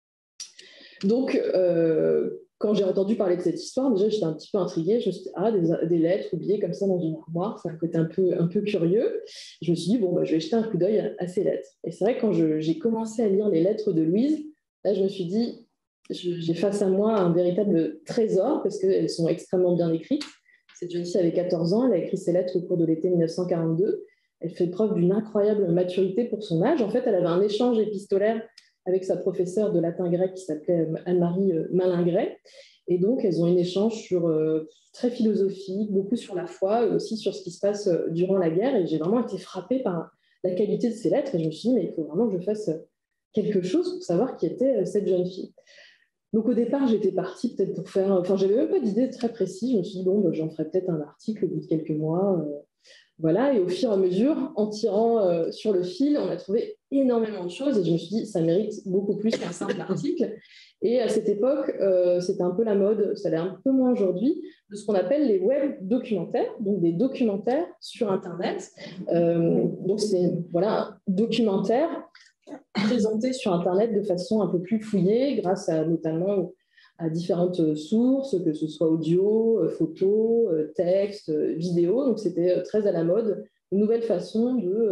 Donc, quand j'ai entendu parler de cette histoire, déjà, j'étais un petit peu intriguée. Je me suis dit, des lettres oubliées comme ça dans une armoire, c'est un côté un peu curieux. Je me suis dit, bon, je vais jeter un coup d'œil à ces lettres. Et c'est vrai que quand j'ai commencé à lire les lettres de Louise, là, je me suis dit, j'ai face à moi un véritable trésor parce qu'elles sont extrêmement bien écrites. Cette jeune fille avait 14 ans, elle a écrit ses lettres au cours de l'été 1942. Elle fait preuve d'une incroyable maturité pour son âge. En fait, elle avait un échange épistolaire avec sa professeure de latin-grec qui s'appelait Anne-Marie Malingret. Et donc, elles ont un échange très philosophique, beaucoup sur la foi, aussi sur ce qui se passe durant la guerre. Et j'ai vraiment été frappée par la qualité de ces lettres. Et je me suis dit, mais il faut vraiment que je fasse quelque chose pour savoir qui était cette jeune fille. Donc, au départ, j'étais partie peut-être pour faire... Enfin, j'avais même pas d'idée très précise. Je me suis dit, bon, j'en ferai peut-être un article au bout de quelques mois. Voilà, et au fur et à mesure, en tirant sur le fil, on a trouvé énormément de choses et je me suis dit, ça mérite beaucoup plus qu'un simple article. Et à cette époque, c'était un peu la mode, ça l'est un peu moins aujourd'hui, de ce qu'on appelle les web documentaires, donc des documentaires sur Internet. Donc c'est un documentaire présenté sur Internet de façon un peu plus fouillée, grâce notamment à différentes sources, que ce soit audio, photos, texte, vidéo. Donc, c'était très à la mode, une nouvelle façon de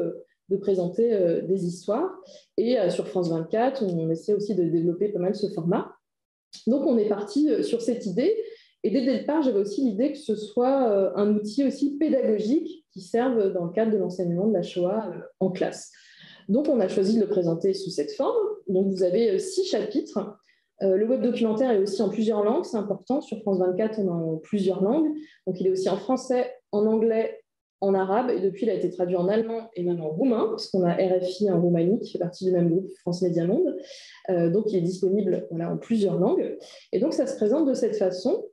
de présenter des histoires. Et sur France 24, on essaie aussi de développer pas mal ce format. Donc, on est parti sur cette idée. Et dès le départ, j'avais aussi l'idée que ce soit un outil aussi pédagogique qui serve dans le cadre de l'enseignement de la Shoah en classe. Donc, on a choisi de le présenter sous cette forme. Donc, vous avez 6 chapitres. Le web documentaire est aussi en plusieurs langues, c'est important. Sur France 24, on est en plusieurs langues. Donc, il est aussi en français, en anglais, en arabe. Et depuis, il a été traduit en allemand et même en roumain, parce qu'on a RFI en Roumanie, qui fait partie du même groupe, France Média Monde. Donc, il est disponible en plusieurs langues. Et donc, ça se présente de cette façon,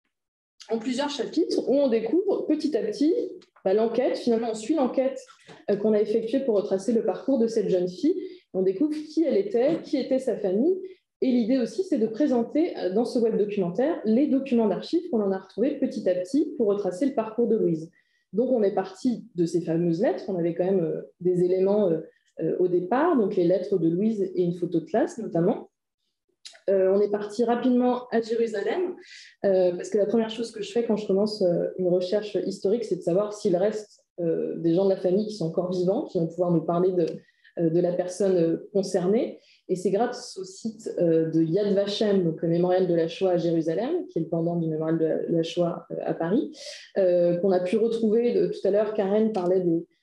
en plusieurs chapitres, où on découvre petit à petit l'enquête. Finalement, on suit l'enquête qu'on a effectuée pour retracer le parcours de cette jeune fille. On découvre qui elle était, qui était sa famille. Et l'idée aussi, c'est de présenter dans ce web documentaire les documents d'archives qu'on en a retrouvés petit à petit pour retracer le parcours de Louise. Donc, on est parti de ces fameuses lettres. On avait quand même des éléments au départ, donc les lettres de Louise et une photo de classe notamment. On est parti rapidement à Jérusalem, parce que la première chose que je fais quand je commence une recherche historique, c'est de savoir s'il reste des gens de la famille qui sont encore vivants, qui vont pouvoir nous parler de la personne concernée. Et c'est grâce au site de Yad Vashem, donc le mémorial de la Shoah à Jérusalem, qui est le pendant du mémorial de la Shoah à Paris, qu'on a pu retrouver. Tout à l'heure, Karen parlait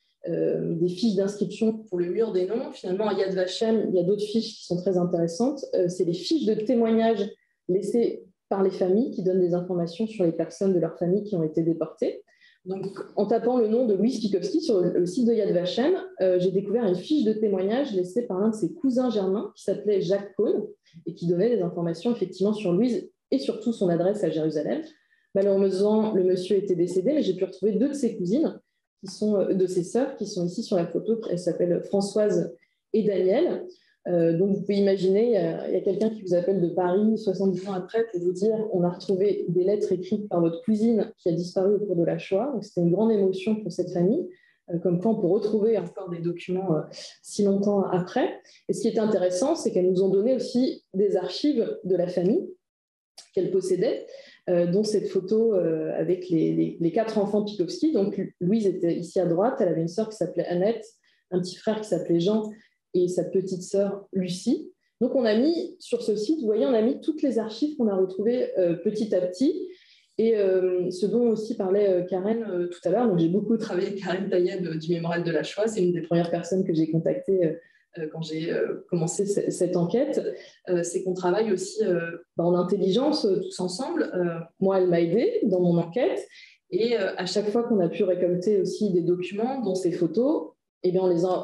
des fiches d'inscription pour le mur des noms. Finalement, à Yad Vashem, il y a d'autres fiches qui sont très intéressantes. C'est les fiches de témoignages laissées par les familles qui donnent des informations sur les personnes de leur famille qui ont été déportées. Donc, en tapant le nom de Louise Pikowski sur le site de Yad Vashem, j'ai découvert une fiche de témoignage laissée par l'un de ses cousins germains qui s'appelait Jacques Cohn et qui donnait des informations effectivement sur Louise et surtout son adresse à Jérusalem. Malheureusement, le monsieur était décédé, mais j'ai pu retrouver 2 de ses cousines, de ses sœurs, qui sont ici sur la photo. Elles s'appellent Françoise et Danielle. Donc, vous pouvez imaginer, il y a quelqu'un qui vous appelle de Paris 70 ans après pour vous dire on a retrouvé des lettres écrites par votre cousine qui a disparu au cours de la Shoah. Donc, c'était une grande émotion pour cette famille, comme quoi on peut retrouver encore des documents si longtemps après. Et ce qui est intéressant, c'est qu'elles nous ont donné aussi des archives de la famille qu'elles possédaient, dont cette photo avec les 4 enfants Pikowski. Donc, Louise était ici à droite, elle avait une sœur qui s'appelait Annette, un petit frère qui s'appelait Jean, et sa petite sœur Lucie. Donc, on a mis sur ce site, vous voyez, on a mis toutes les archives qu'on a retrouvées petit à petit. Et ce dont aussi parlait Karen tout à l'heure, donc j'ai beaucoup travaillé avec Karen Tayeb du Mémorial de la Shoah, c'est une des premières personnes que j'ai contactées quand j'ai commencé cette enquête, c'est qu'on travaille aussi en intelligence tous ensemble. Moi, elle m'a aidée dans mon enquête. Et à chaque fois qu'on a pu récolter aussi des documents, dont ces photos, eh bien,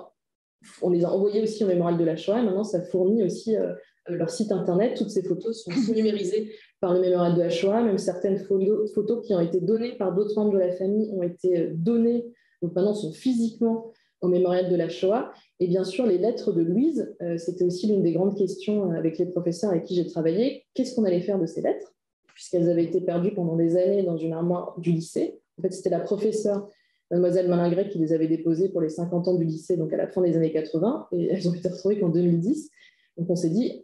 on les a envoyés aussi au Mémorial de la Shoah. Et maintenant, ça fournit aussi leur site internet. Toutes ces photos sont numérisées par le Mémorial de la Shoah. Même certaines photos qui ont été données par d'autres membres de la famille ont été données, donc maintenant sont physiquement au Mémorial de la Shoah. Et bien sûr, les lettres de Louise, c'était aussi l'une des grandes questions avec les professeurs avec qui j'ai travaillé. Qu'est-ce qu'on allait faire de ces lettres, puisqu'elles avaient été perdues pendant des années dans une armoire du lycée. En fait, c'était la professeure Mademoiselle Malingret qui les avait déposées pour les 50 ans du lycée, donc à la fin des années 80, et elles ont été retrouvées qu'en 2010. Donc on s'est dit,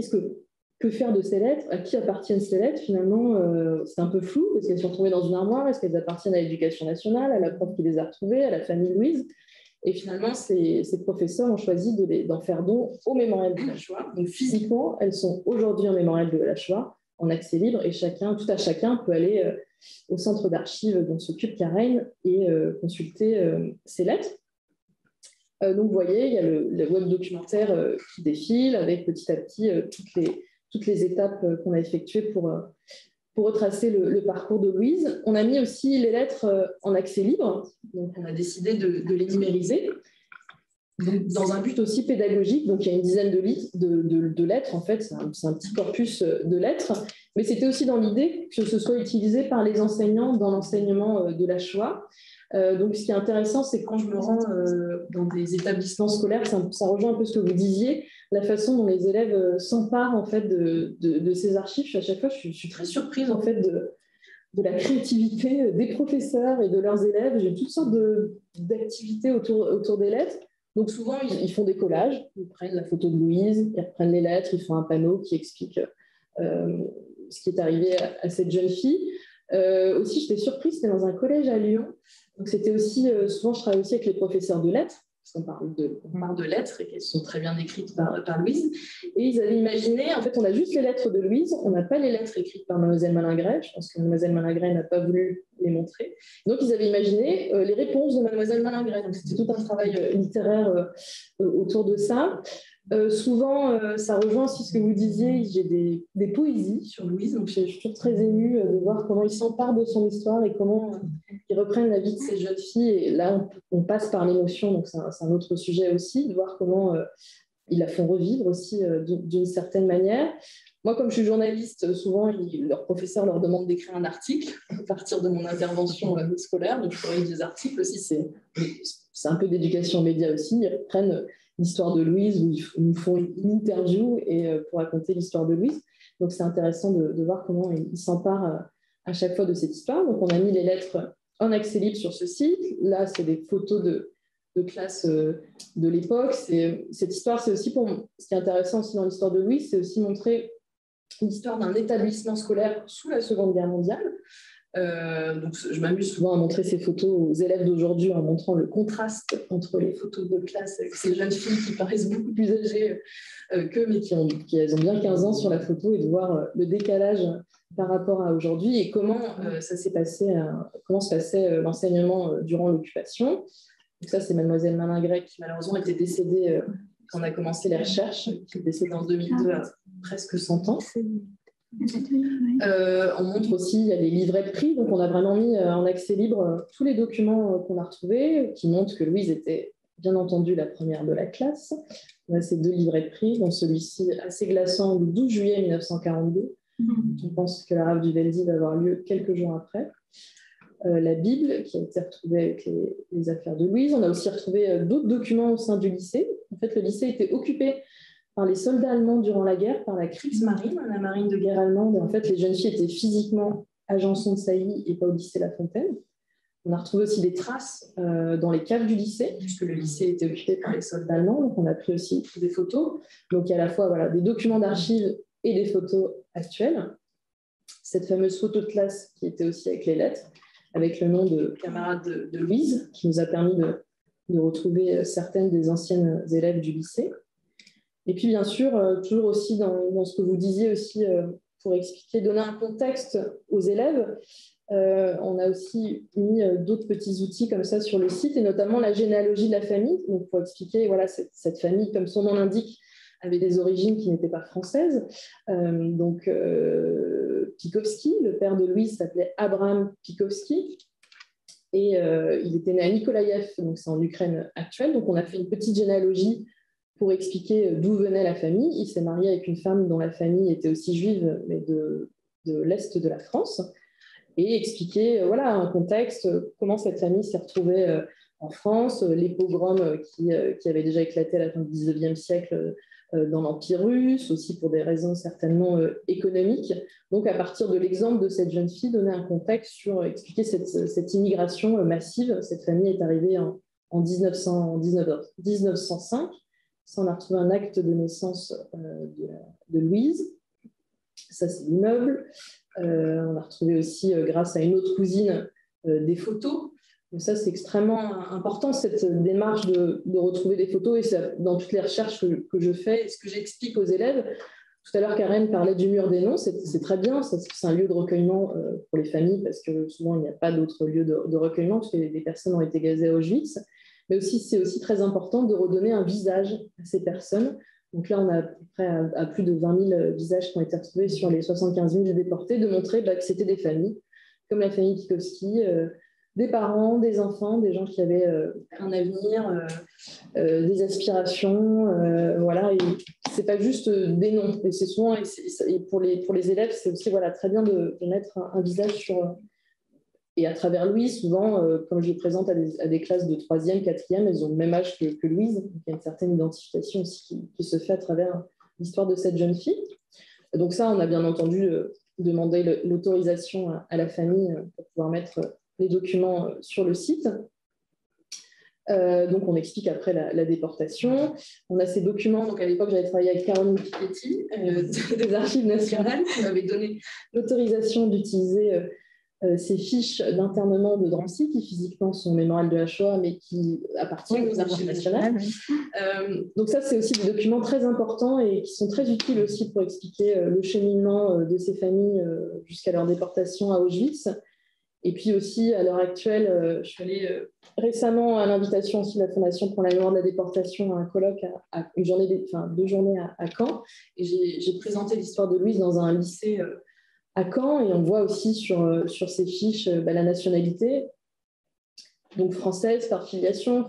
que faire de ces lettres? À qui appartiennent ces lettres? Finalement, c'est un peu flou, parce qu'elles sont retrouvées dans une armoire. Est-ce qu'elles appartiennent à l'Éducation nationale, à la prof qui les a retrouvées, à la famille Louise? Et finalement, ces professeurs ont choisi d'en faire don au Mémorial de la Shoah. Donc physiquement, elles sont aujourd'hui au Mémorial de la Shoah, en accès libre, et tout à chacun peut aller au centre d'archives dont s'occupe Karen et consulter ces lettres. Donc, vous voyez, il y a le web documentaire qui défile avec petit à petit toutes les étapes qu'on a effectuées pour retracer le parcours de Louise. On a mis aussi les lettres en accès libre, donc on a décidé de les numériser. Donc, dans un but aussi pédagogique, donc il y a une dizaine de lettres, en fait, c'est un petit corpus de lettres, mais c'était aussi dans l'idée que ce soit utilisé par les enseignants dans l'enseignement de la Shoah. Donc, ce qui est intéressant, c'est que quand je me rends dans des établissements scolaires, ça rejoint un peu ce que vous disiez, la façon dont les élèves s'emparent en fait de ces archives. À chaque fois, je suis très surprise en fait de la créativité des professeurs et de leurs élèves. J'ai toutes sortes d'activités autour des lettres. Donc souvent, ils font des collages, ils prennent la photo de Louise, ils reprennent les lettres, ils font un panneau qui explique ce qui est arrivé à cette jeune fille. Aussi, j'étais surprise, c'était dans un collège à Lyon. Donc c'était aussi, souvent je travaille aussi avec les professeurs de lettres. parce qu'on parle de lettres et qu'elles sont très bien écrites par Louise. Et ils avaient imaginé, en fait, on a juste les lettres de Louise, on n'a pas les lettres écrites par Mademoiselle Malingret. Je pense que Mademoiselle Malingret n'a pas voulu les montrer. Donc, ils avaient imaginé les réponses de Mademoiselle Malingret. Donc, c'était tout un travail littéraire autour de ça. Souvent, ça rejoint aussi ce que vous disiez, j'ai des poésies sur Louise, donc je suis toujours très émue de voir comment il s'empare de son histoire et comment ils reprennent la vie de ces jeunes filles. Et là, on passe par l'émotion, donc c'est un autre sujet aussi, de voir comment ils la font revivre aussi d'une certaine manière. Moi, comme je suis journaliste, souvent, leur professeur leur demande d'écrire un article à partir de mon intervention scolaire, donc je corrige des articles aussi, c'est un peu d'éducation aux médias aussi, ils reprennent l'histoire de Louise, où ils nous font une interview pour raconter l'histoire de Louise. Donc, c'est intéressant de voir comment ils s'emparent à chaque fois de cette histoire. Donc, on a mis les lettres en accès libre sur ce site. Là, c'est des photos de classe de l'époque. Cette histoire, c'est aussi ce qui est intéressant aussi dans l'histoire de Louise, c'est aussi montrer l'histoire d'un établissement scolaire sous la Seconde Guerre mondiale. Donc, je m'amuse souvent à montrer ces photos aux élèves d'aujourd'hui en montrant le contraste entre les photos de classe avec ces jeunes filles qui paraissent beaucoup plus âgées qu'eux, mais elles ont bien 15 ans sur la photo, et de voir le décalage par rapport à aujourd'hui et comment ça s'est passé, comment se passait l'enseignement durant l'occupation. Donc ça, c'est Mademoiselle Malingret qui malheureusement était décédée quand on a commencé les recherches, qui est décédée en 2002 à presque 100 ans. On montre aussi, il y a les livrets de prix, donc on a vraiment mis en accès libre tous les documents qu'on a retrouvés, qui montrent que Louise était bien entendu la première de la classe. On a ces 2 livrets de prix, dont celui-ci assez glaçant du 12 juillet 1942. On pense que la rafle du Veldiv va avoir lieu quelques jours après. La Bible, qui a été retrouvée avec les affaires de Louise. On a aussi retrouvé d'autres documents au sein du lycée. En fait, le lycée était occupé par les soldats allemands durant la guerre, par la Kriegsmarine, la marine de guerre allemande. Et en fait, les jeunes filles étaient physiquement à Janson-de-Sailly et pas au lycée La Fontaine. On a retrouvé aussi des traces dans les caves du lycée, puisque le lycée était occupé par les soldats allemands. Donc, on a pris aussi des photos. Donc, il y a à la fois des documents d'archives et des photos actuelles. Cette fameuse photo de classe qui était aussi avec les lettres, avec le nom de camarade de Louise, qui nous a permis de retrouver certaines des anciennes élèves du lycée. Et puis, bien sûr, toujours aussi dans ce que vous disiez aussi, pour expliquer, donner un contexte aux élèves, on a aussi mis d'autres petits outils comme ça sur le site, et notamment la généalogie de la famille, donc pour expliquer, voilà, cette famille, comme son nom l'indique, avait des origines qui n'étaient pas françaises. Pikowski, le père de Louise, s'appelait Abraham Pikowski, et il était né à Nikolaïev, donc c'est en Ukraine actuelle. Donc on a fait une petite généalogie pour expliquer d'où venait la famille. Il s'est marié avec une femme dont la famille était aussi juive, mais de l'Est de la France, et expliquer un contexte, comment cette famille s'est retrouvée en France, les pogroms qui avaient déjà éclaté à la fin du XIXe siècle dans l'Empire russe, aussi pour des raisons certainement économiques. Donc, à partir de l'exemple de cette jeune fille, donner un contexte sur expliquer cette immigration massive. Cette famille est arrivée en 1905. Ça, on a retrouvé un acte de naissance de Louise. Ça, c'est l'immeuble. On a retrouvé aussi, grâce à une autre cousine, des photos. Donc ça, c'est extrêmement important, cette démarche de retrouver des photos. Et ça, dans toutes les recherches que je fais, et ce que j'explique aux élèves, tout à l'heure, Karen parlait du mur des noms. C'est très bien. C'est un lieu de recueillement pour les familles, parce que souvent, il n'y a pas d'autre lieu de recueillement, parce que des personnes ont été gazées à Auschwitz. Mais aussi, c'est aussi très important de redonner un visage à ces personnes. Donc là, on a à peu près à plus de 20 000 visages qui ont été retrouvés sur les 75 000 déportés, de montrer que c'était des familles, comme la famille Pikowski, des parents, des enfants, des gens qui avaient un avenir, des aspirations. Voilà, et c'est pas juste des noms. Et c'est souvent, et pour les élèves, c'est aussi très bien de mettre un visage sur... Et à travers Louise, souvent, comme je les présente à des classes de 3e, 4e, elles ont le même âge que Louise. Donc, il y a une certaine identification aussi qui se fait à travers l'histoire de cette jeune fille. Donc ça, on a bien entendu demandé l'autorisation à la famille pour pouvoir mettre les documents sur le site. Donc, on explique après la déportation. On a ces documents. Donc, à l'époque, j'avais travaillé avec Caroline Piketty des Archives nationales qui m'avait donné l'autorisation d'utiliser ces fiches d'internement de Drancy, qui physiquement sont mémorial de la Shoah, mais qui appartiennent aux archives nationales. Donc ça, c'est aussi des documents très importants et qui sont très utiles aussi pour expliquer le cheminement de ces familles jusqu'à leur déportation à Auschwitz. Et puis aussi, à l'heure actuelle, je suis allée récemment à l'invitation aussi de la Fondation pour la mémoire de la déportation à un colloque, deux journées à Caen. Et j'ai présenté l'histoire de Louise dans un lycée à Caen. Et on voit aussi sur ces fiches la nationalité. Donc française par filiation.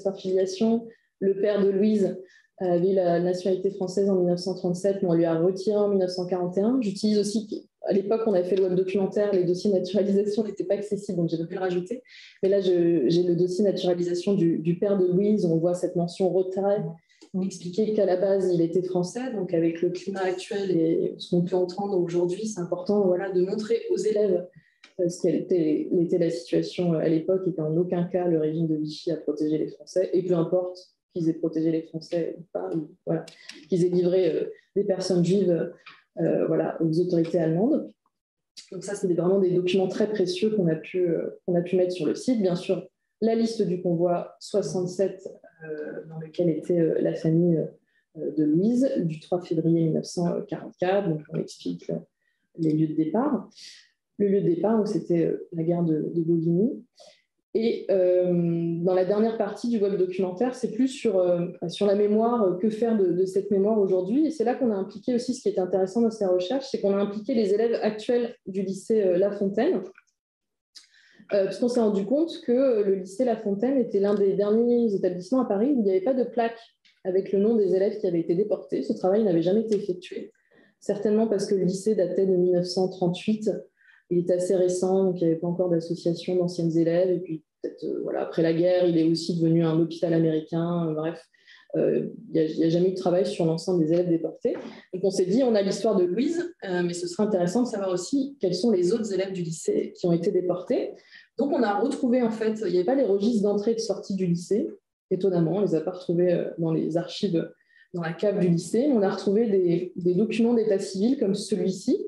Le père de Louise avait la nationalité française en 1937, mais on lui a retiré en 1941. J'utilise aussi, à l'époque, on avait fait le web documentaire, les dossiers de naturalisation n'étaient pas accessibles, donc j'ai pu le rajouter. Mais là, j'ai le dossier naturalisation du père de Louise, on voit cette mention retrait, expliquer qu'à la base, il était français. Donc avec le climat actuel et ce qu'on peut entendre aujourd'hui, c'est important de montrer aux élèves ce qu'elle était la situation à l'époque, et qu'en aucun cas, le régime de Vichy a protégé les Français, et peu importe qu'ils aient protégé les Français ou pas, qu'ils aient livré des personnes juives aux autorités allemandes. Donc ça, c'est vraiment des documents très précieux qu'on a pu mettre sur le site. Bien sûr, la liste du convoi 67, dans lequel était la famille de Louise, du 3 février 1944. Donc on explique les lieux de départ. Le lieu de départ, où c'était la gare de Bobigny. Et dans la dernière partie du web documentaire, c'est plus sur la mémoire, que faire de cette mémoire aujourd'hui. Et c'est là qu'on a impliqué aussi, ce qui est intéressant dans ces recherches, c'est qu'on a impliqué les élèves actuels du lycée La Fontaine, puisqu'on s'est rendu compte que le lycée La Fontaine était l'un des derniers établissements à Paris où il n'y avait pas de plaque avec le nom des élèves qui avaient été déportés. Ce travail n'avait jamais été effectué, certainement parce que le lycée datait de 1938. Il est assez récent, donc il n'y avait pas encore d'association d'anciennes élèves. Et puis, peut-être, après la guerre, il est aussi devenu un hôpital américain. Bref, il n'y a jamais eu de travail sur l'ensemble des élèves déportés. Donc, on s'est dit, on a l'histoire de Louise, mais ce serait intéressant de savoir aussi quels sont les autres élèves du lycée qui ont été déportés. Donc, on a retrouvé, en fait, il n'y avait pas les registres d'entrée et de sortie du lycée. Étonnamment, on ne les a pas retrouvés dans les archives, dans la cave du lycée. On a retrouvé des documents d'état civil comme celui-ci.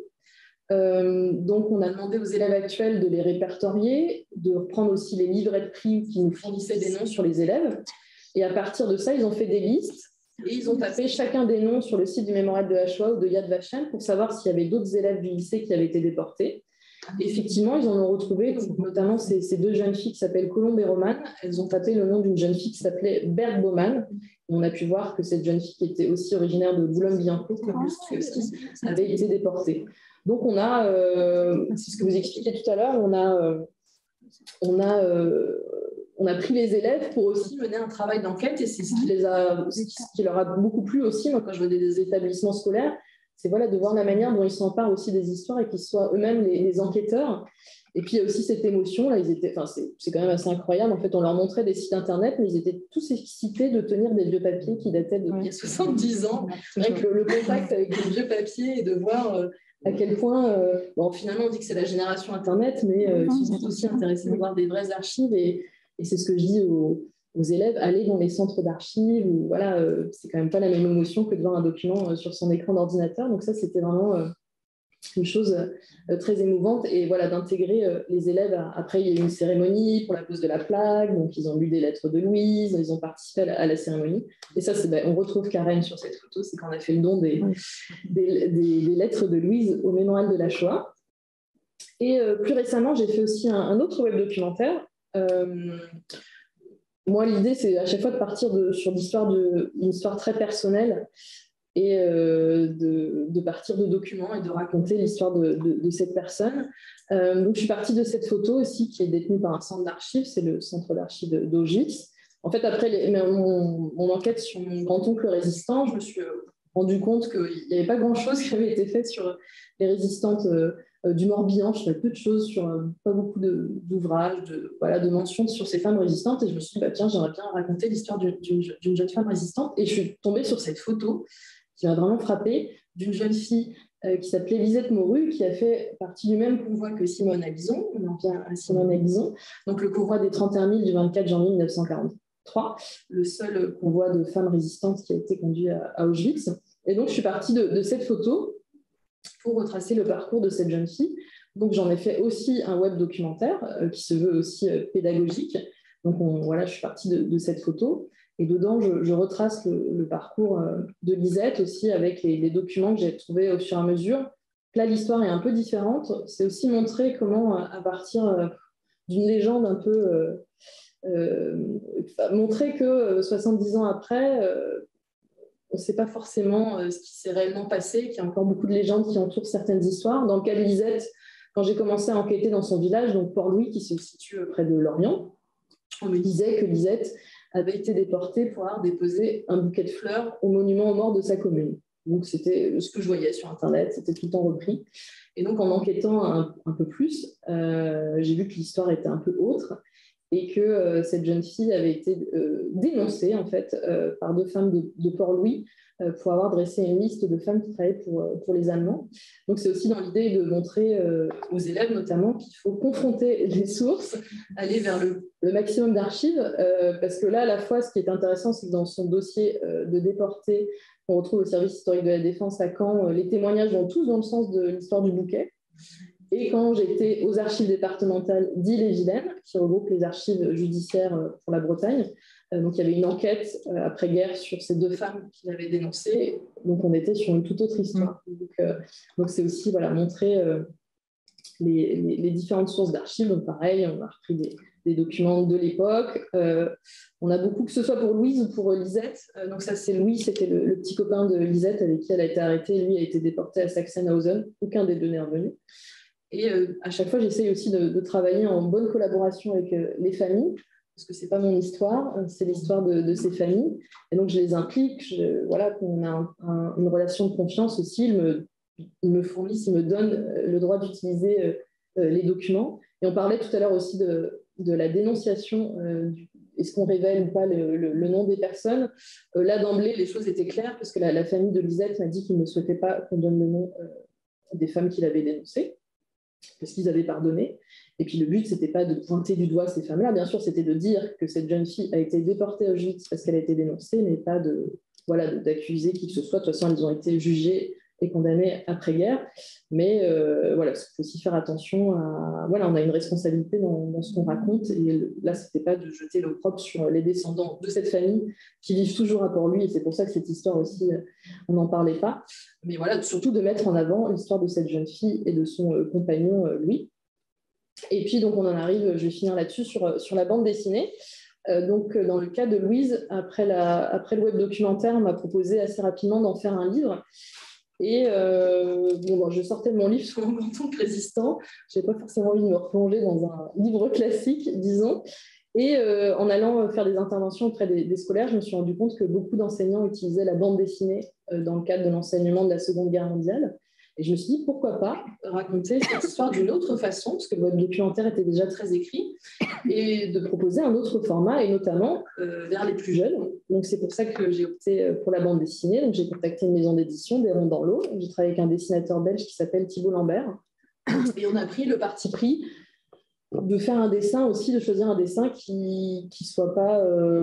Donc, on a demandé aux élèves actuels de les répertorier, de reprendre aussi les livrets de prix qui nous fournissaient des noms sur les élèves. Et à partir de ça, ils ont fait des listes et ils ont tapé chacun des noms sur le site du mémorial de la Shoah ou de Yad Vashem pour savoir s'il y avait d'autres élèves du lycée qui avaient été déportés. Et effectivement, ils en ont retrouvé, donc, notamment ces deux jeunes filles qui s'appellent Colombe et Romane. Elles ont tapé le nom d'une jeune fille qui s'appelait Berthe Baumann. Et on a pu voir que cette jeune fille, qui était aussi originaire de Boulogne-Billancourt, avait été déportée. Donc, on a, c'est ce que vous expliquiez tout à l'heure, on a pris les élèves pour aussi mener un travail d'enquête, et c'est ce qui leur a beaucoup plu aussi, moi, quand je venais des établissements scolaires, c'est de voir la manière dont ils s'emparent aussi des histoires et qu'ils soient eux-mêmes les enquêteurs. Et puis, il y a aussi cette émotion, là, c'est quand même assez incroyable. En fait, on leur montrait des sites internet, mais ils étaient tous excités de tenir des vieux papiers qui dataient d'il y a 70 ans, avec le contact avec les vieux papiers et de voir à quel point, finalement, on dit que c'est la génération internet, mais ils sont aussi intéressés de voir des vraies archives. Et c'est ce que je dis aux élèves, aller dans les centres d'archives, où c'est quand même pas la même émotion que de voir un document sur son écran d'ordinateur. Donc ça, c'était vraiment une chose très émouvante, et d'intégrer les élèves. Après, il y a eu une cérémonie pour la pose de la plaque, donc ils ont lu des lettres de Louise, ils ont participé à la cérémonie. Et ça, on retrouve Karen sur cette photo, c'est quand on a fait le don des lettres de Louise au mémorial de la Shoah. Et plus récemment, j'ai fait aussi un autre web documentaire. Moi, l'idée, c'est à chaque fois de partir sur une histoire très personnelle, et de partir de documents et de raconter l'histoire de cette personne. Donc, je suis partie de cette photo aussi, qui est détenue par un centre d'archives, c'est le centre d'archives d'Auschwitz. En fait, après mon enquête sur mon grand-oncle résistant, je me suis rendu compte qu'il n'y avait pas grand-chose qui avait été fait sur les résistantes du Morbihan. Je savais peu de choses, pas beaucoup d'ouvrages, de mentions sur ces femmes résistantes. Et je me suis dit, tiens, j'aimerais bien raconter l'histoire d'une jeune femme résistante. Et je suis tombée sur cette photo qui m'a vraiment frappée, d'une jeune fille qui s'appelait Lisette Moru, qui a fait partie du même convoi que Simone Alison. On en vient à Simone Alison. Donc, le convoi des 31 000 du 24 janvier 1943, le seul convoi de femmes résistantes qui a été conduit à Auschwitz. Et donc, je suis partie de cette photo pour retracer le parcours de cette jeune fille. Donc, j'en ai fait aussi un web documentaire qui se veut aussi pédagogique. Donc, voilà, je suis partie de cette photo. Et dedans, je retrace le parcours de Lisette aussi avec les documents que j'ai trouvés au fur et à mesure. Là, l'histoire est un peu différente. C'est aussi montrer comment, à partir d'une légende un peu... montrer que 70 ans après, on ne sait pas forcément ce qui s'est réellement passé, qu'il y a encore beaucoup de légendes qui entourent certaines histoires. Dans le cas de Lisette, quand j'ai commencé à enquêter dans son village, donc Port-Louis, qui se situe près de Lorient, on me disait que Lisette avait été déportée pour avoir déposé un bouquet de fleurs au monument aux morts de sa commune. Donc, c'était ce que je voyais sur Internet, c'était tout le temps repris. Et donc, en enquêtant un peu plus, j'ai vu que l'histoire était un peu autre et que cette jeune fille avait été dénoncée, en fait, par 2 femmes de Port-Louis pour avoir dressé une liste de femmes qui travaillaient pour les Allemands. Donc, c'est aussi dans l'idée de montrer aux élèves, notamment, qu'il faut confronter les sources, aller vers le maximum d'archives, parce que là, à la fois, ce qui est intéressant, c'est que dans son dossier de déporté, on retrouve au service historique de la Défense à Caen, les témoignages vont tous dans le sens de l'histoire du bouquet. Et quand j'étais aux archives départementales d'Ille-et-Vilaine, qui regroupent les archives judiciaires pour la Bretagne, donc il y avait une enquête après-guerre sur ces 2 femmes qui l'avaient dénoncée. Donc on était sur une toute autre histoire. Donc c'est aussi voilà, montrer les différentes sources d'archives. Donc pareil, on a repris des documents de l'époque. On a beaucoup, que ce soit pour Louise ou pour Lisette. Donc ça, c'est Louis, c'était le petit copain de Lisette avec qui elle a été arrêtée. Lui a été déporté à Sachsenhausen. Aucun des 2 n'est revenu. Et à chaque fois, j'essaye aussi de travailler en bonne collaboration avec les familles, parce que ce n'est pas mon histoire, c'est l'histoire de ces familles. Et donc, je les implique. Voilà, qu'on a une relation de confiance aussi. Ils me fournissent, ils me donnent le droit d'utiliser les documents. Et on parlait tout à l'heure aussi de la dénonciation. Est-ce qu'on révèle ou pas le nom des personnes? Là, d'emblée, les choses étaient claires, parce que la famille de Lisette m'a dit qu'ils ne souhaitaient pas qu'on donne le nom des femmes qu'il avait dénoncées, parce qu'ils avaient pardonné. Et puis le but, ce n'était pas de pointer du doigt ces femmes-là. Bien sûr, c'était de dire que cette jeune fille a été déportée à Auschwitz parce qu'elle a été dénoncée, mais pas d'accuser qui que ce soit. De toute façon, elles ont été jugées et condamnées après-guerre. Mais voilà, il faut aussi faire attention à... Voilà, on a une responsabilité dans ce qu'on raconte. Et là, ce n'était pas de jeter l'opprobre sur les descendants de cette famille qui vivent toujours à Port-Louis. Et c'est pour ça que cette histoire aussi, on n'en parlait pas. Mais voilà, surtout de mettre en avant l'histoire de cette jeune fille et de son compagnon, Louis. Et puis, donc, on en arrive, je vais finir là-dessus, sur la bande dessinée. Donc, dans le cas de Louise, après le web documentaire, on m'a proposé assez rapidement d'en faire un livre. Et je sortais de mon livre sur mon tant que résistant. Je n'avais pas forcément envie de me replonger dans un livre classique, disons. Et en allant faire des interventions auprès des scolaires, je me suis rendu compte que beaucoup d'enseignants utilisaient la bande dessinée dans le cadre de l'enseignement de la Seconde Guerre mondiale. Et je me suis dit, pourquoi pas raconter cette histoire d'une autre façon, parce que le web documentaire était déjà très écrit, et de proposer un autre format, et notamment vers les plus jeunes. Donc c'est pour ça que j'ai opté pour la bande dessinée. Donc j'ai contacté une maison d'édition, Des Ronds dans l'eau. J'ai travaillé avec un dessinateur belge qui s'appelle Thibault Lambert. Et on a pris le parti pris de faire un dessin aussi, de choisir un dessin qui soit pas...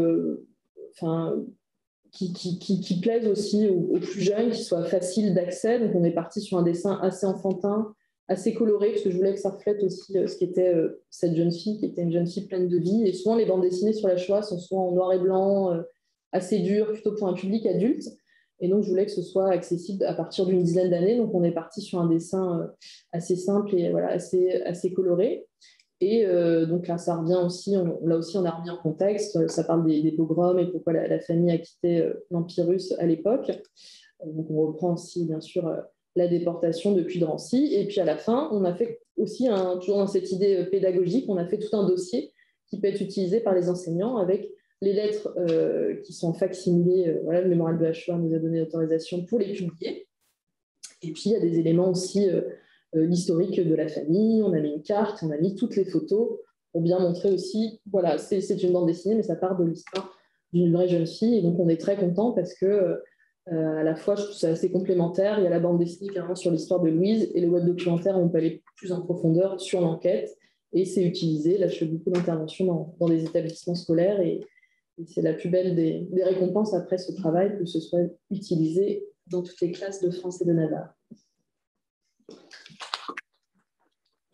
qui plaise aussi aux plus jeunes, qui soit facile d'accès. Donc, on est parti sur un dessin assez enfantin, assez coloré, parce que je voulais que ça reflète aussi ce qu'était cette jeune fille, qui était une jeune fille pleine de vie. Et souvent, les bandes dessinées sur la Shoah sont souvent en noir et blanc, assez dures, plutôt pour un public adulte. Et donc, je voulais que ce soit accessible à partir d'une dizaine d'années. Donc, on est parti sur un dessin assez simple et voilà, assez coloré. Et donc là, ça revient aussi, là aussi, on a remis en contexte, ça parle des pogroms et pourquoi la famille a quitté l'Empire russe à l'époque. Donc on reprend aussi, bien sûr, la déportation depuis Drancy. Et puis à la fin, on a fait aussi, toujours dans cette idée pédagogique, on a fait tout un dossier qui peut être utilisé par les enseignants avec les lettres qui sont facsimilées. Voilà, le mémorial de la Shoah nous a donné l'autorisation pour les publier. Et puis il y a des éléments aussi... l'historique de la famille, on a mis une carte, on a mis toutes les photos pour bien montrer aussi, voilà, c'est une bande dessinée, mais ça part de l'histoire d'une vraie jeune fille. Et donc, on est très content parce que, à la fois, je trouve ça assez complémentaire. Il y a la bande dessinée carrément sur l'histoire de Louise et le web documentaire, on peut aller plus en profondeur sur l'enquête. Et c'est utilisé. Là, je fais beaucoup d'interventions dans des établissements scolaires et c'est la plus belle des récompenses après ce travail, que ce soit utilisé dans toutes les classes de France et de Navarre.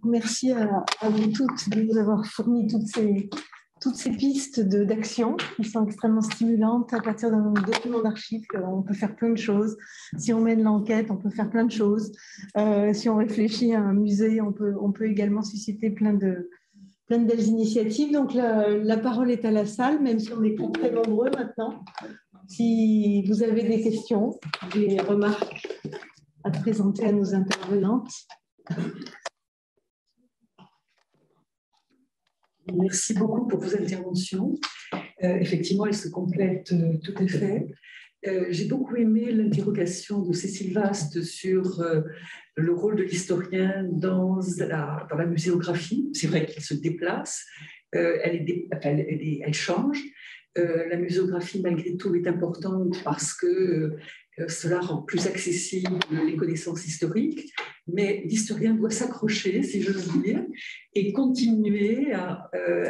Merci à vous toutes de nous avoir fourni toutes ces pistes d'action qui sont extrêmement stimulantes. À partir d'un document d'archives, on peut faire plein de choses. Si on mène l'enquête, on peut faire plein de choses. Si on réfléchit à un musée, on peut également susciter plein de belles initiatives. Donc, la parole est à la salle, même si on est très nombreux maintenant. Si vous avez des questions, des remarques à présenter à nos intervenantes. Merci beaucoup pour vos interventions. Effectivement, elles se complètent tout à fait. J'ai beaucoup aimé l'interrogation de Cécile Vaste sur le rôle de l'historien dans la muséographie. C'est vrai qu'il se déplace, elle change. La muséographie, malgré tout, est importante parce que cela rend plus accessible les connaissances historiques, mais l'historien doit s'accrocher, si j'ose dire, et continuer à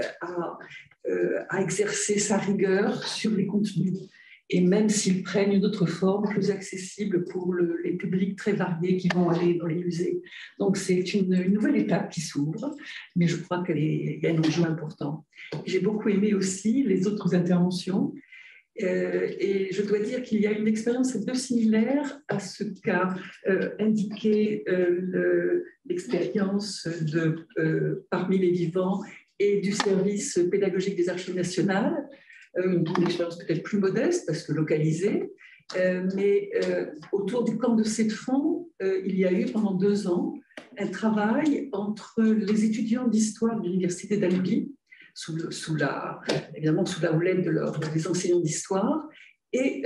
exercer sa rigueur sur les contenus. Et même s'ils prennent une autre forme, plus accessible pour les publics très variés qui vont aller dans les musées. Donc c'est une nouvelle étape qui s'ouvre, mais je crois qu'il y a un enjeu important. J'ai beaucoup aimé aussi les autres interventions. Et je dois dire qu'il y a une expérience un peu similaire à ce qu'a indiqué l'expérience Parmi les vivants et du service pédagogique des Archives nationales, une expérience peut-être plus modeste parce que localisée, mais autour du camp de Cédefond, il y a eu pendant 2 ans un travail entre les étudiants d'histoire de l'université d'Albi, évidemment sous la houlette des enseignants d'histoire, et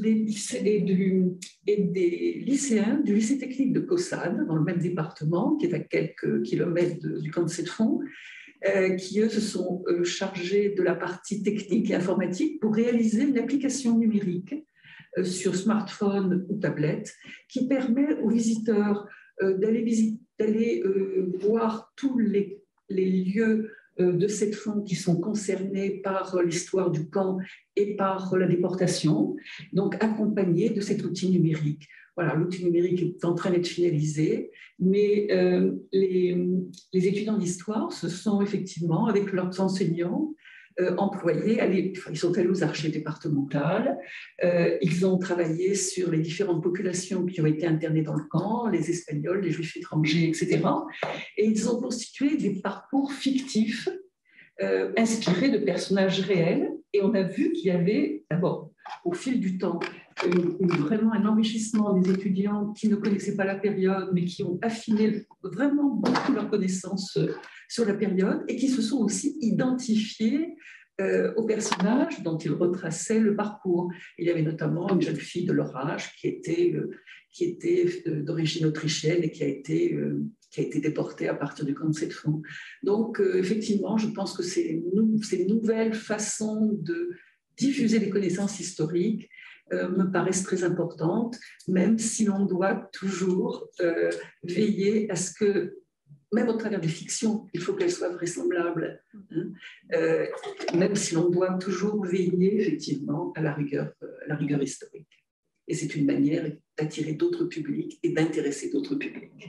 des lycéens du lycée technique de Caussade, dans le même département, qui est à quelques kilomètres du camp de Cédefond, qui, eux, se sont chargés de la partie technique et informatique pour réaliser une application numérique sur smartphone ou tablette qui permet aux visiteurs d'aller voir tous les lieux de Cédefond qui sont concernés par l'histoire du camp et par la déportation, donc accompagnés de cet outil numérique. Voilà, l'outil numérique est en train d'être finalisé, mais les étudiants d'histoire se sont effectivement, avec leurs enseignants, employés, ils sont allés aux archives départementales, ils ont travaillé sur les différentes populations qui ont été internées dans le camp, les Espagnols, les Juifs étrangers, etc. Et ils ont constitué des parcours fictifs inspirés de personnages réels. Et on a vu qu'il y avait, d'abord, au fil du temps, vraiment un enrichissement des étudiants qui ne connaissaient pas la période, mais qui ont affiné vraiment beaucoup leurs connaissances sur la période et qui se sont aussi identifiés aux personnages dont ils retraçaient le parcours. Il y avait notamment une jeune fille de leur âge qui était d'origine autrichienne et qui a été déportée à partir du camp de Cédefond. Donc, effectivement, je pense que ces nouvelles façons de diffuser les connaissances historiques me paraissent très importantes, même si l'on doit toujours veiller à ce que, même au travers des fictions, il faut qu'elles soient vraisemblables, hein, même si l'on doit toujours veiller effectivement à la rigueur historique. Et c'est une manière d'attirer d'autres publics et d'intéresser d'autres publics.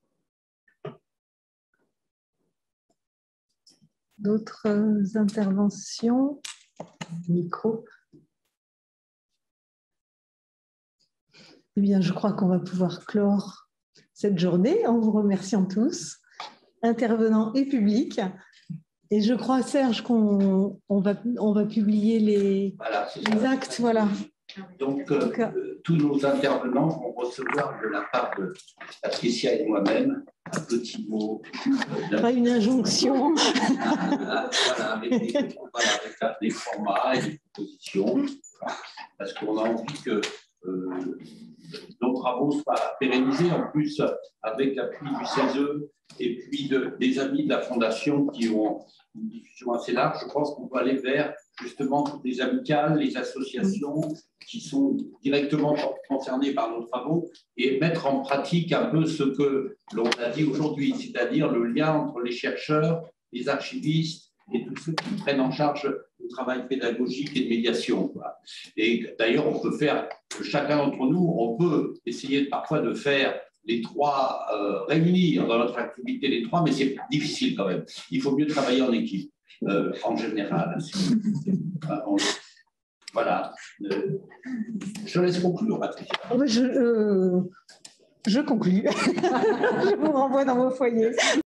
D'autres interventions? Micro. Eh bien, je crois qu'on va pouvoir clore cette journée en vous remerciant tous, intervenants et publics. Et je crois, Serge, qu'on va publier les actes. Voilà. Donc, tous nos intervenants vont recevoir de la part de Patricia et moi-même un petit mot. Pas une injonction. avec des formats et des propositions, parce qu'on a envie que nos travaux soient pérennisés, en plus avec l'appui du CESE et puis des amis de la Fondation qui ont une diffusion assez large. Je pense qu'on peut aller vers justement toutes les amicales, les associations qui sont directement concernées par nos travaux et mettre en pratique un peu ce que l'on a dit aujourd'hui, c'est-à-dire le lien entre les chercheurs, les archivistes et tous ceux qui prennent en charge le travail pédagogique et de médiation. Et d'ailleurs, on peut faire, chacun d'entre nous, on peut essayer parfois de faire les trois, réunir dans notre activité les trois, mais c'est difficile quand même. Il faut mieux travailler en équipe, en général. Voilà. Je laisse conclure, Patricia. Je conclus. Je vous renvoie dans vos foyers.